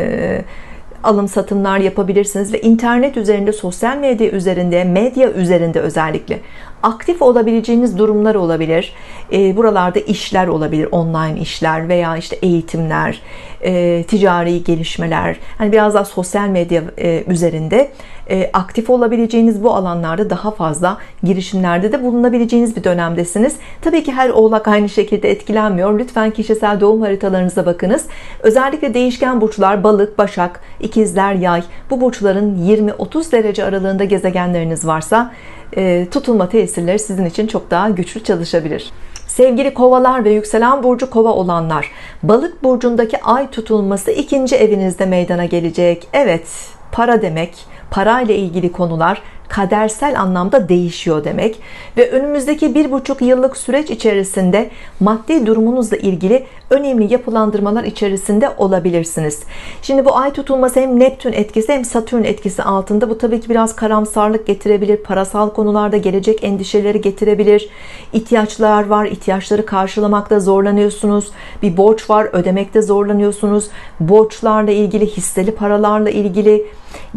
alım satımlar yapabilirsiniz ve internet üzerinde, sosyal medya üzerinde, medya üzerinde özellikle aktif olabileceğiniz durumlar olabilir. Buralarda işler olabilir, online işler veya işte eğitimler, ticari gelişmeler. Hani biraz daha sosyal medya üzerinde aktif olabileceğiniz bu alanlarda daha fazla girişimlerde de bulunabileceğiniz bir dönemdesiniz. Tabii ki her oğlak aynı şekilde etkilenmiyor. Lütfen kişisel doğum haritalarınıza bakınız. Özellikle değişken burçlar balık, başak, ikizler, yay, bu burçların 20-30 derece aralığında gezegenleriniz varsa tutulma tesirleri sizin için çok daha güçlü çalışabilir. Sevgili kovalar ve yükselen burcu kova olanlar, balık burcundaki ay tutulması 2. evinizde meydana gelecek. Evet, para demek, parayla ilgili konular kadersel anlamda değişiyor demek ve önümüzdeki 1,5 yıllık süreç içerisinde maddi durumunuzla ilgili önemli yapılandırmalar içerisinde olabilirsiniz. Şimdi bu ay tutulması hem Neptün etkisi hem Satürn etkisi altında. Bu tabii ki biraz karamsarlık getirebilir. Parasal konularda gelecek endişeleri getirebilir. İhtiyaçlar var. İhtiyaçları karşılamakta zorlanıyorsunuz. Bir borç var. Ödemekte zorlanıyorsunuz. Borçlarla ilgili, hisseli paralarla ilgili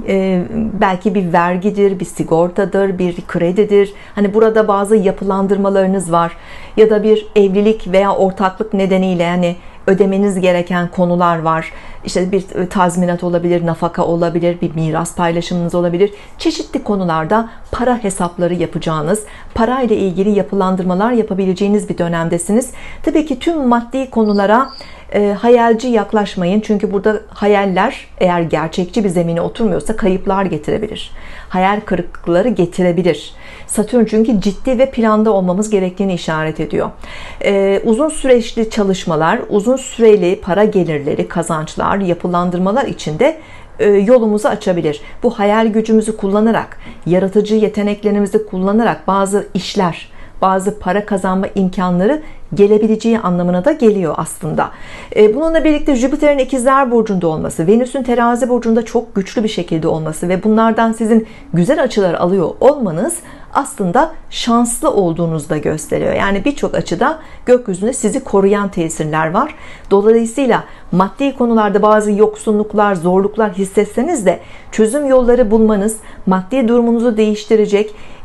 belki bir vergidir, bir sigortadır, bir kredidir. Hani burada bazı yapılandırmalarınız var ya da bir evlilik veya ortaklık nedeniyle yani ödemeniz gereken konular var. İşte bir tazminat olabilir, nafaka olabilir, bir miras paylaşımınız olabilir. Çeşitli konularda para hesapları yapacağınız, parayla ilgili yapılandırmalar yapabileceğiniz bir dönemdesiniz. Tabii ki tüm maddi konulara hayalci yaklaşmayın. Çünkü burada hayaller eğer gerçekçi bir zemine oturmuyorsa kayıplar getirebilir. Hayal kırıklıkları getirebilir. Satürn çünkü ciddi ve planda olmamız gerektiğini işaret ediyor. Uzun süreçli çalışmalar, uzun süreli para gelirleri, kazançlar, yapılandırmalar içinde yolumuzu açabilir. Bu hayal gücümüzü kullanarak, yaratıcı yeteneklerimizi kullanarak bazı işler, bazı para kazanma imkanları gelebileceği anlamına da geliyor aslında. Bununla birlikte Jüpiter'in ikizler burcunda olması, Venüs'ün terazi burcunda çok güçlü bir şekilde olması ve bunlardan sizin güzel açılar alıyor olmanız aslında şanslı olduğunuzu da gösteriyor. Yani birçok açıda gökyüzünde sizi koruyan tesirler var. Dolayısıyla maddi konularda bazı yoksunluklar, zorluklar hissetseniz de çözüm yolları bulmanız, maddi durumunuzu değiştirecek,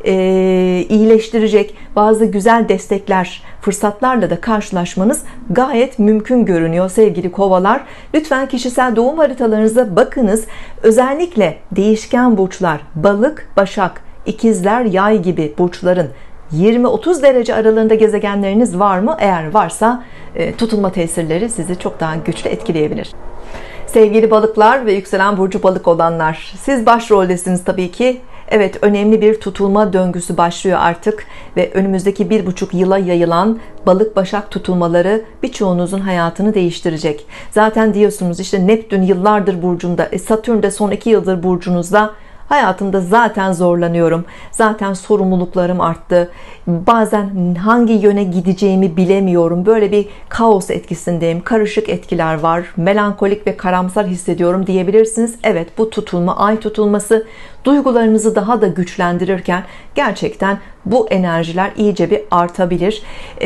iyileştirecek bazı güzel destekler, fırsatlarla da karşılaşmanız gayet mümkün görünüyor sevgili kovalar. Lütfen kişisel doğum haritalarınıza bakınız. Özellikle değişken burçlar, balık, başak, ikizler, yay gibi burçların 20-30 derece aralığında gezegenleriniz var mı? Eğer varsa tutulma tesirleri sizi çok daha güçlü etkileyebilir. Sevgili balıklar ve yükselen burcu balık olanlar, siz başroldesiniz tabii ki. Evet, önemli bir tutulma döngüsü başlıyor artık ve önümüzdeki 1,5 yıla yayılan balık başak tutulmaları birçoğunuzun hayatını değiştirecek. Zaten diyorsunuz işte Neptün yıllardır burcunda, Satürn de son 2 yıldır burcunuzda. Hayatımda zaten zorlanıyorum. Zaten sorumluluklarım arttı. Bazen hangi yöne gideceğimi bilemiyorum. Böyle bir kaos etkisindeyim. Karışık etkiler var. Melankolik ve karamsar hissediyorum diyebilirsiniz. Evet, bu tutulma, ay tutulması duygularınızı daha da güçlendirirken gerçekten bu enerjiler iyice bir artabilir.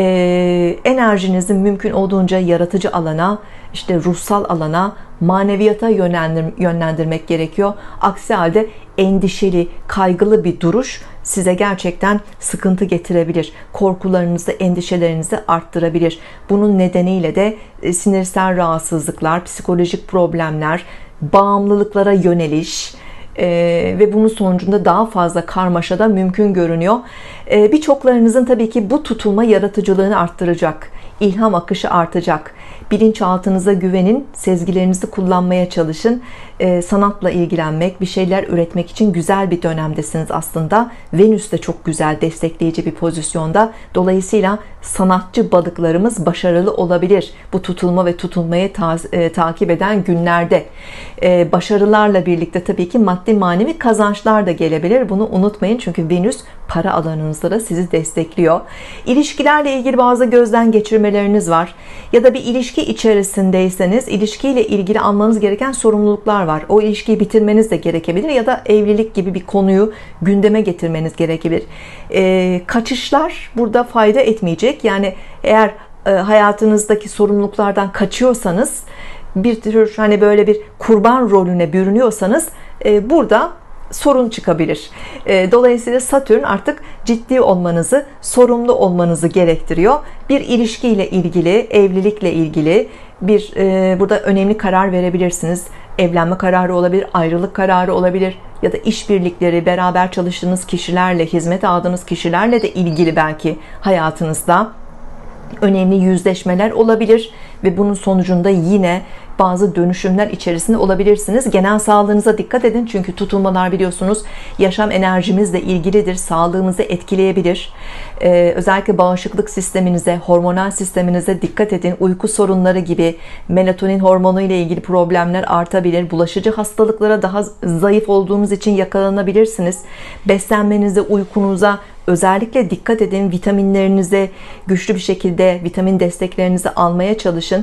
Enerjinizi mümkün olduğunca yaratıcı alana, işte ruhsal alana, maneviyata yönlendirmek gerekiyor. Aksi halde endişeli, kaygılı bir duruş size gerçekten sıkıntı getirebilir. Korkularınızı, endişelerinizi arttırabilir. Bunun nedeniyle de sinirsel rahatsızlıklar, psikolojik problemler, bağımlılıklara yöneliş ve bunun sonucunda daha fazla karmaşa da mümkün görünüyor. Birçoklarınızın tabii ki bu tutulma yaratıcılığını arttıracak. İlham akışı artacak. Bilinçaltınıza güvenin, sezgilerinizi kullanmaya çalışın. Sanatla ilgilenmek, bir şeyler üretmek için güzel bir dönemdesiniz aslında. Venüs de çok güzel, destekleyici bir pozisyonda. Dolayısıyla sanatçı balıklarımız başarılı olabilir. Bu tutulma ve tutulmayı takip eden günlerde. Başarılarla birlikte tabii ki maddi manevi kazançlar da gelebilir. Bunu unutmayın çünkü Venüs para alanınızda da sizi destekliyor. İlişkilerle ilgili bazı gözden geçirmeleriniz var. Ya da bir ilişki içerisindeyseniz ilişkiyle ilgili almanız gereken sorumluluklar var. O ilişkiyi bitirmeniz de gerekebilir ya da evlilik gibi bir konuyu gündeme getirmeniz gerekebilir. Kaçışlar burada fayda etmeyecek. Yani eğer hayatınızdaki sorumluluklardan kaçıyorsanız, bir tür hani böyle bir kurban rolüne bürünüyorsanız burada sorun çıkabilir. Dolayısıyla Satürn artık ciddi olmanızı, sorumlu olmanızı gerektiriyor. Bir ilişkiyle ilgili, evlilikle ilgili burada önemli karar verebilirsiniz. Evlenme kararı olabilir, ayrılık kararı olabilir ya da işbirlikleri, beraber çalıştığınız kişilerle, hizmet aldığınız kişilerle de ilgili belki hayatınızda önemli yüzleşmeler olabilir ve bunun sonucunda yine bazı dönüşümler içerisinde olabilirsiniz. Genel sağlığınıza dikkat edin çünkü tutulmalar biliyorsunuz yaşam enerjimizle ilgilidir. Sağlığımızı etkileyebilir. Özellikle bağışıklık sisteminize, hormonal sisteminize dikkat edin. Uyku sorunları gibi melatonin hormonu ile ilgili problemler artabilir. Bulaşıcı hastalıklara daha zayıf olduğunuz için yakalanabilirsiniz. Beslenmenize, uykunuza özellikle dikkat edin. Vitaminlerinize güçlü bir şekilde vitamin desteklerinizi almaya çalışın.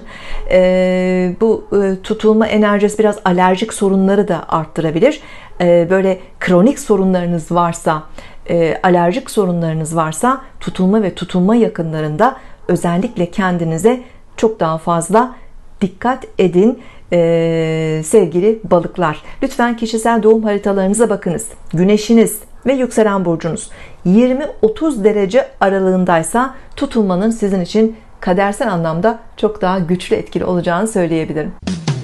Bu tutulma enerjisi biraz alerjik sorunları da arttırabilir. Böyle kronik sorunlarınız varsa, alerjik sorunlarınız varsa tutulma ve tutulma yakınlarında özellikle kendinize çok daha fazla dikkat edin. Sevgili balıklar, lütfen kişisel doğum haritalarınıza bakınız. Güneşiniz ve yükselen burcunuz 20-30 derece aralığındaysa tutulmanın sizin için kadersel anlamda çok daha güçlü etkili olacağını söyleyebilirim.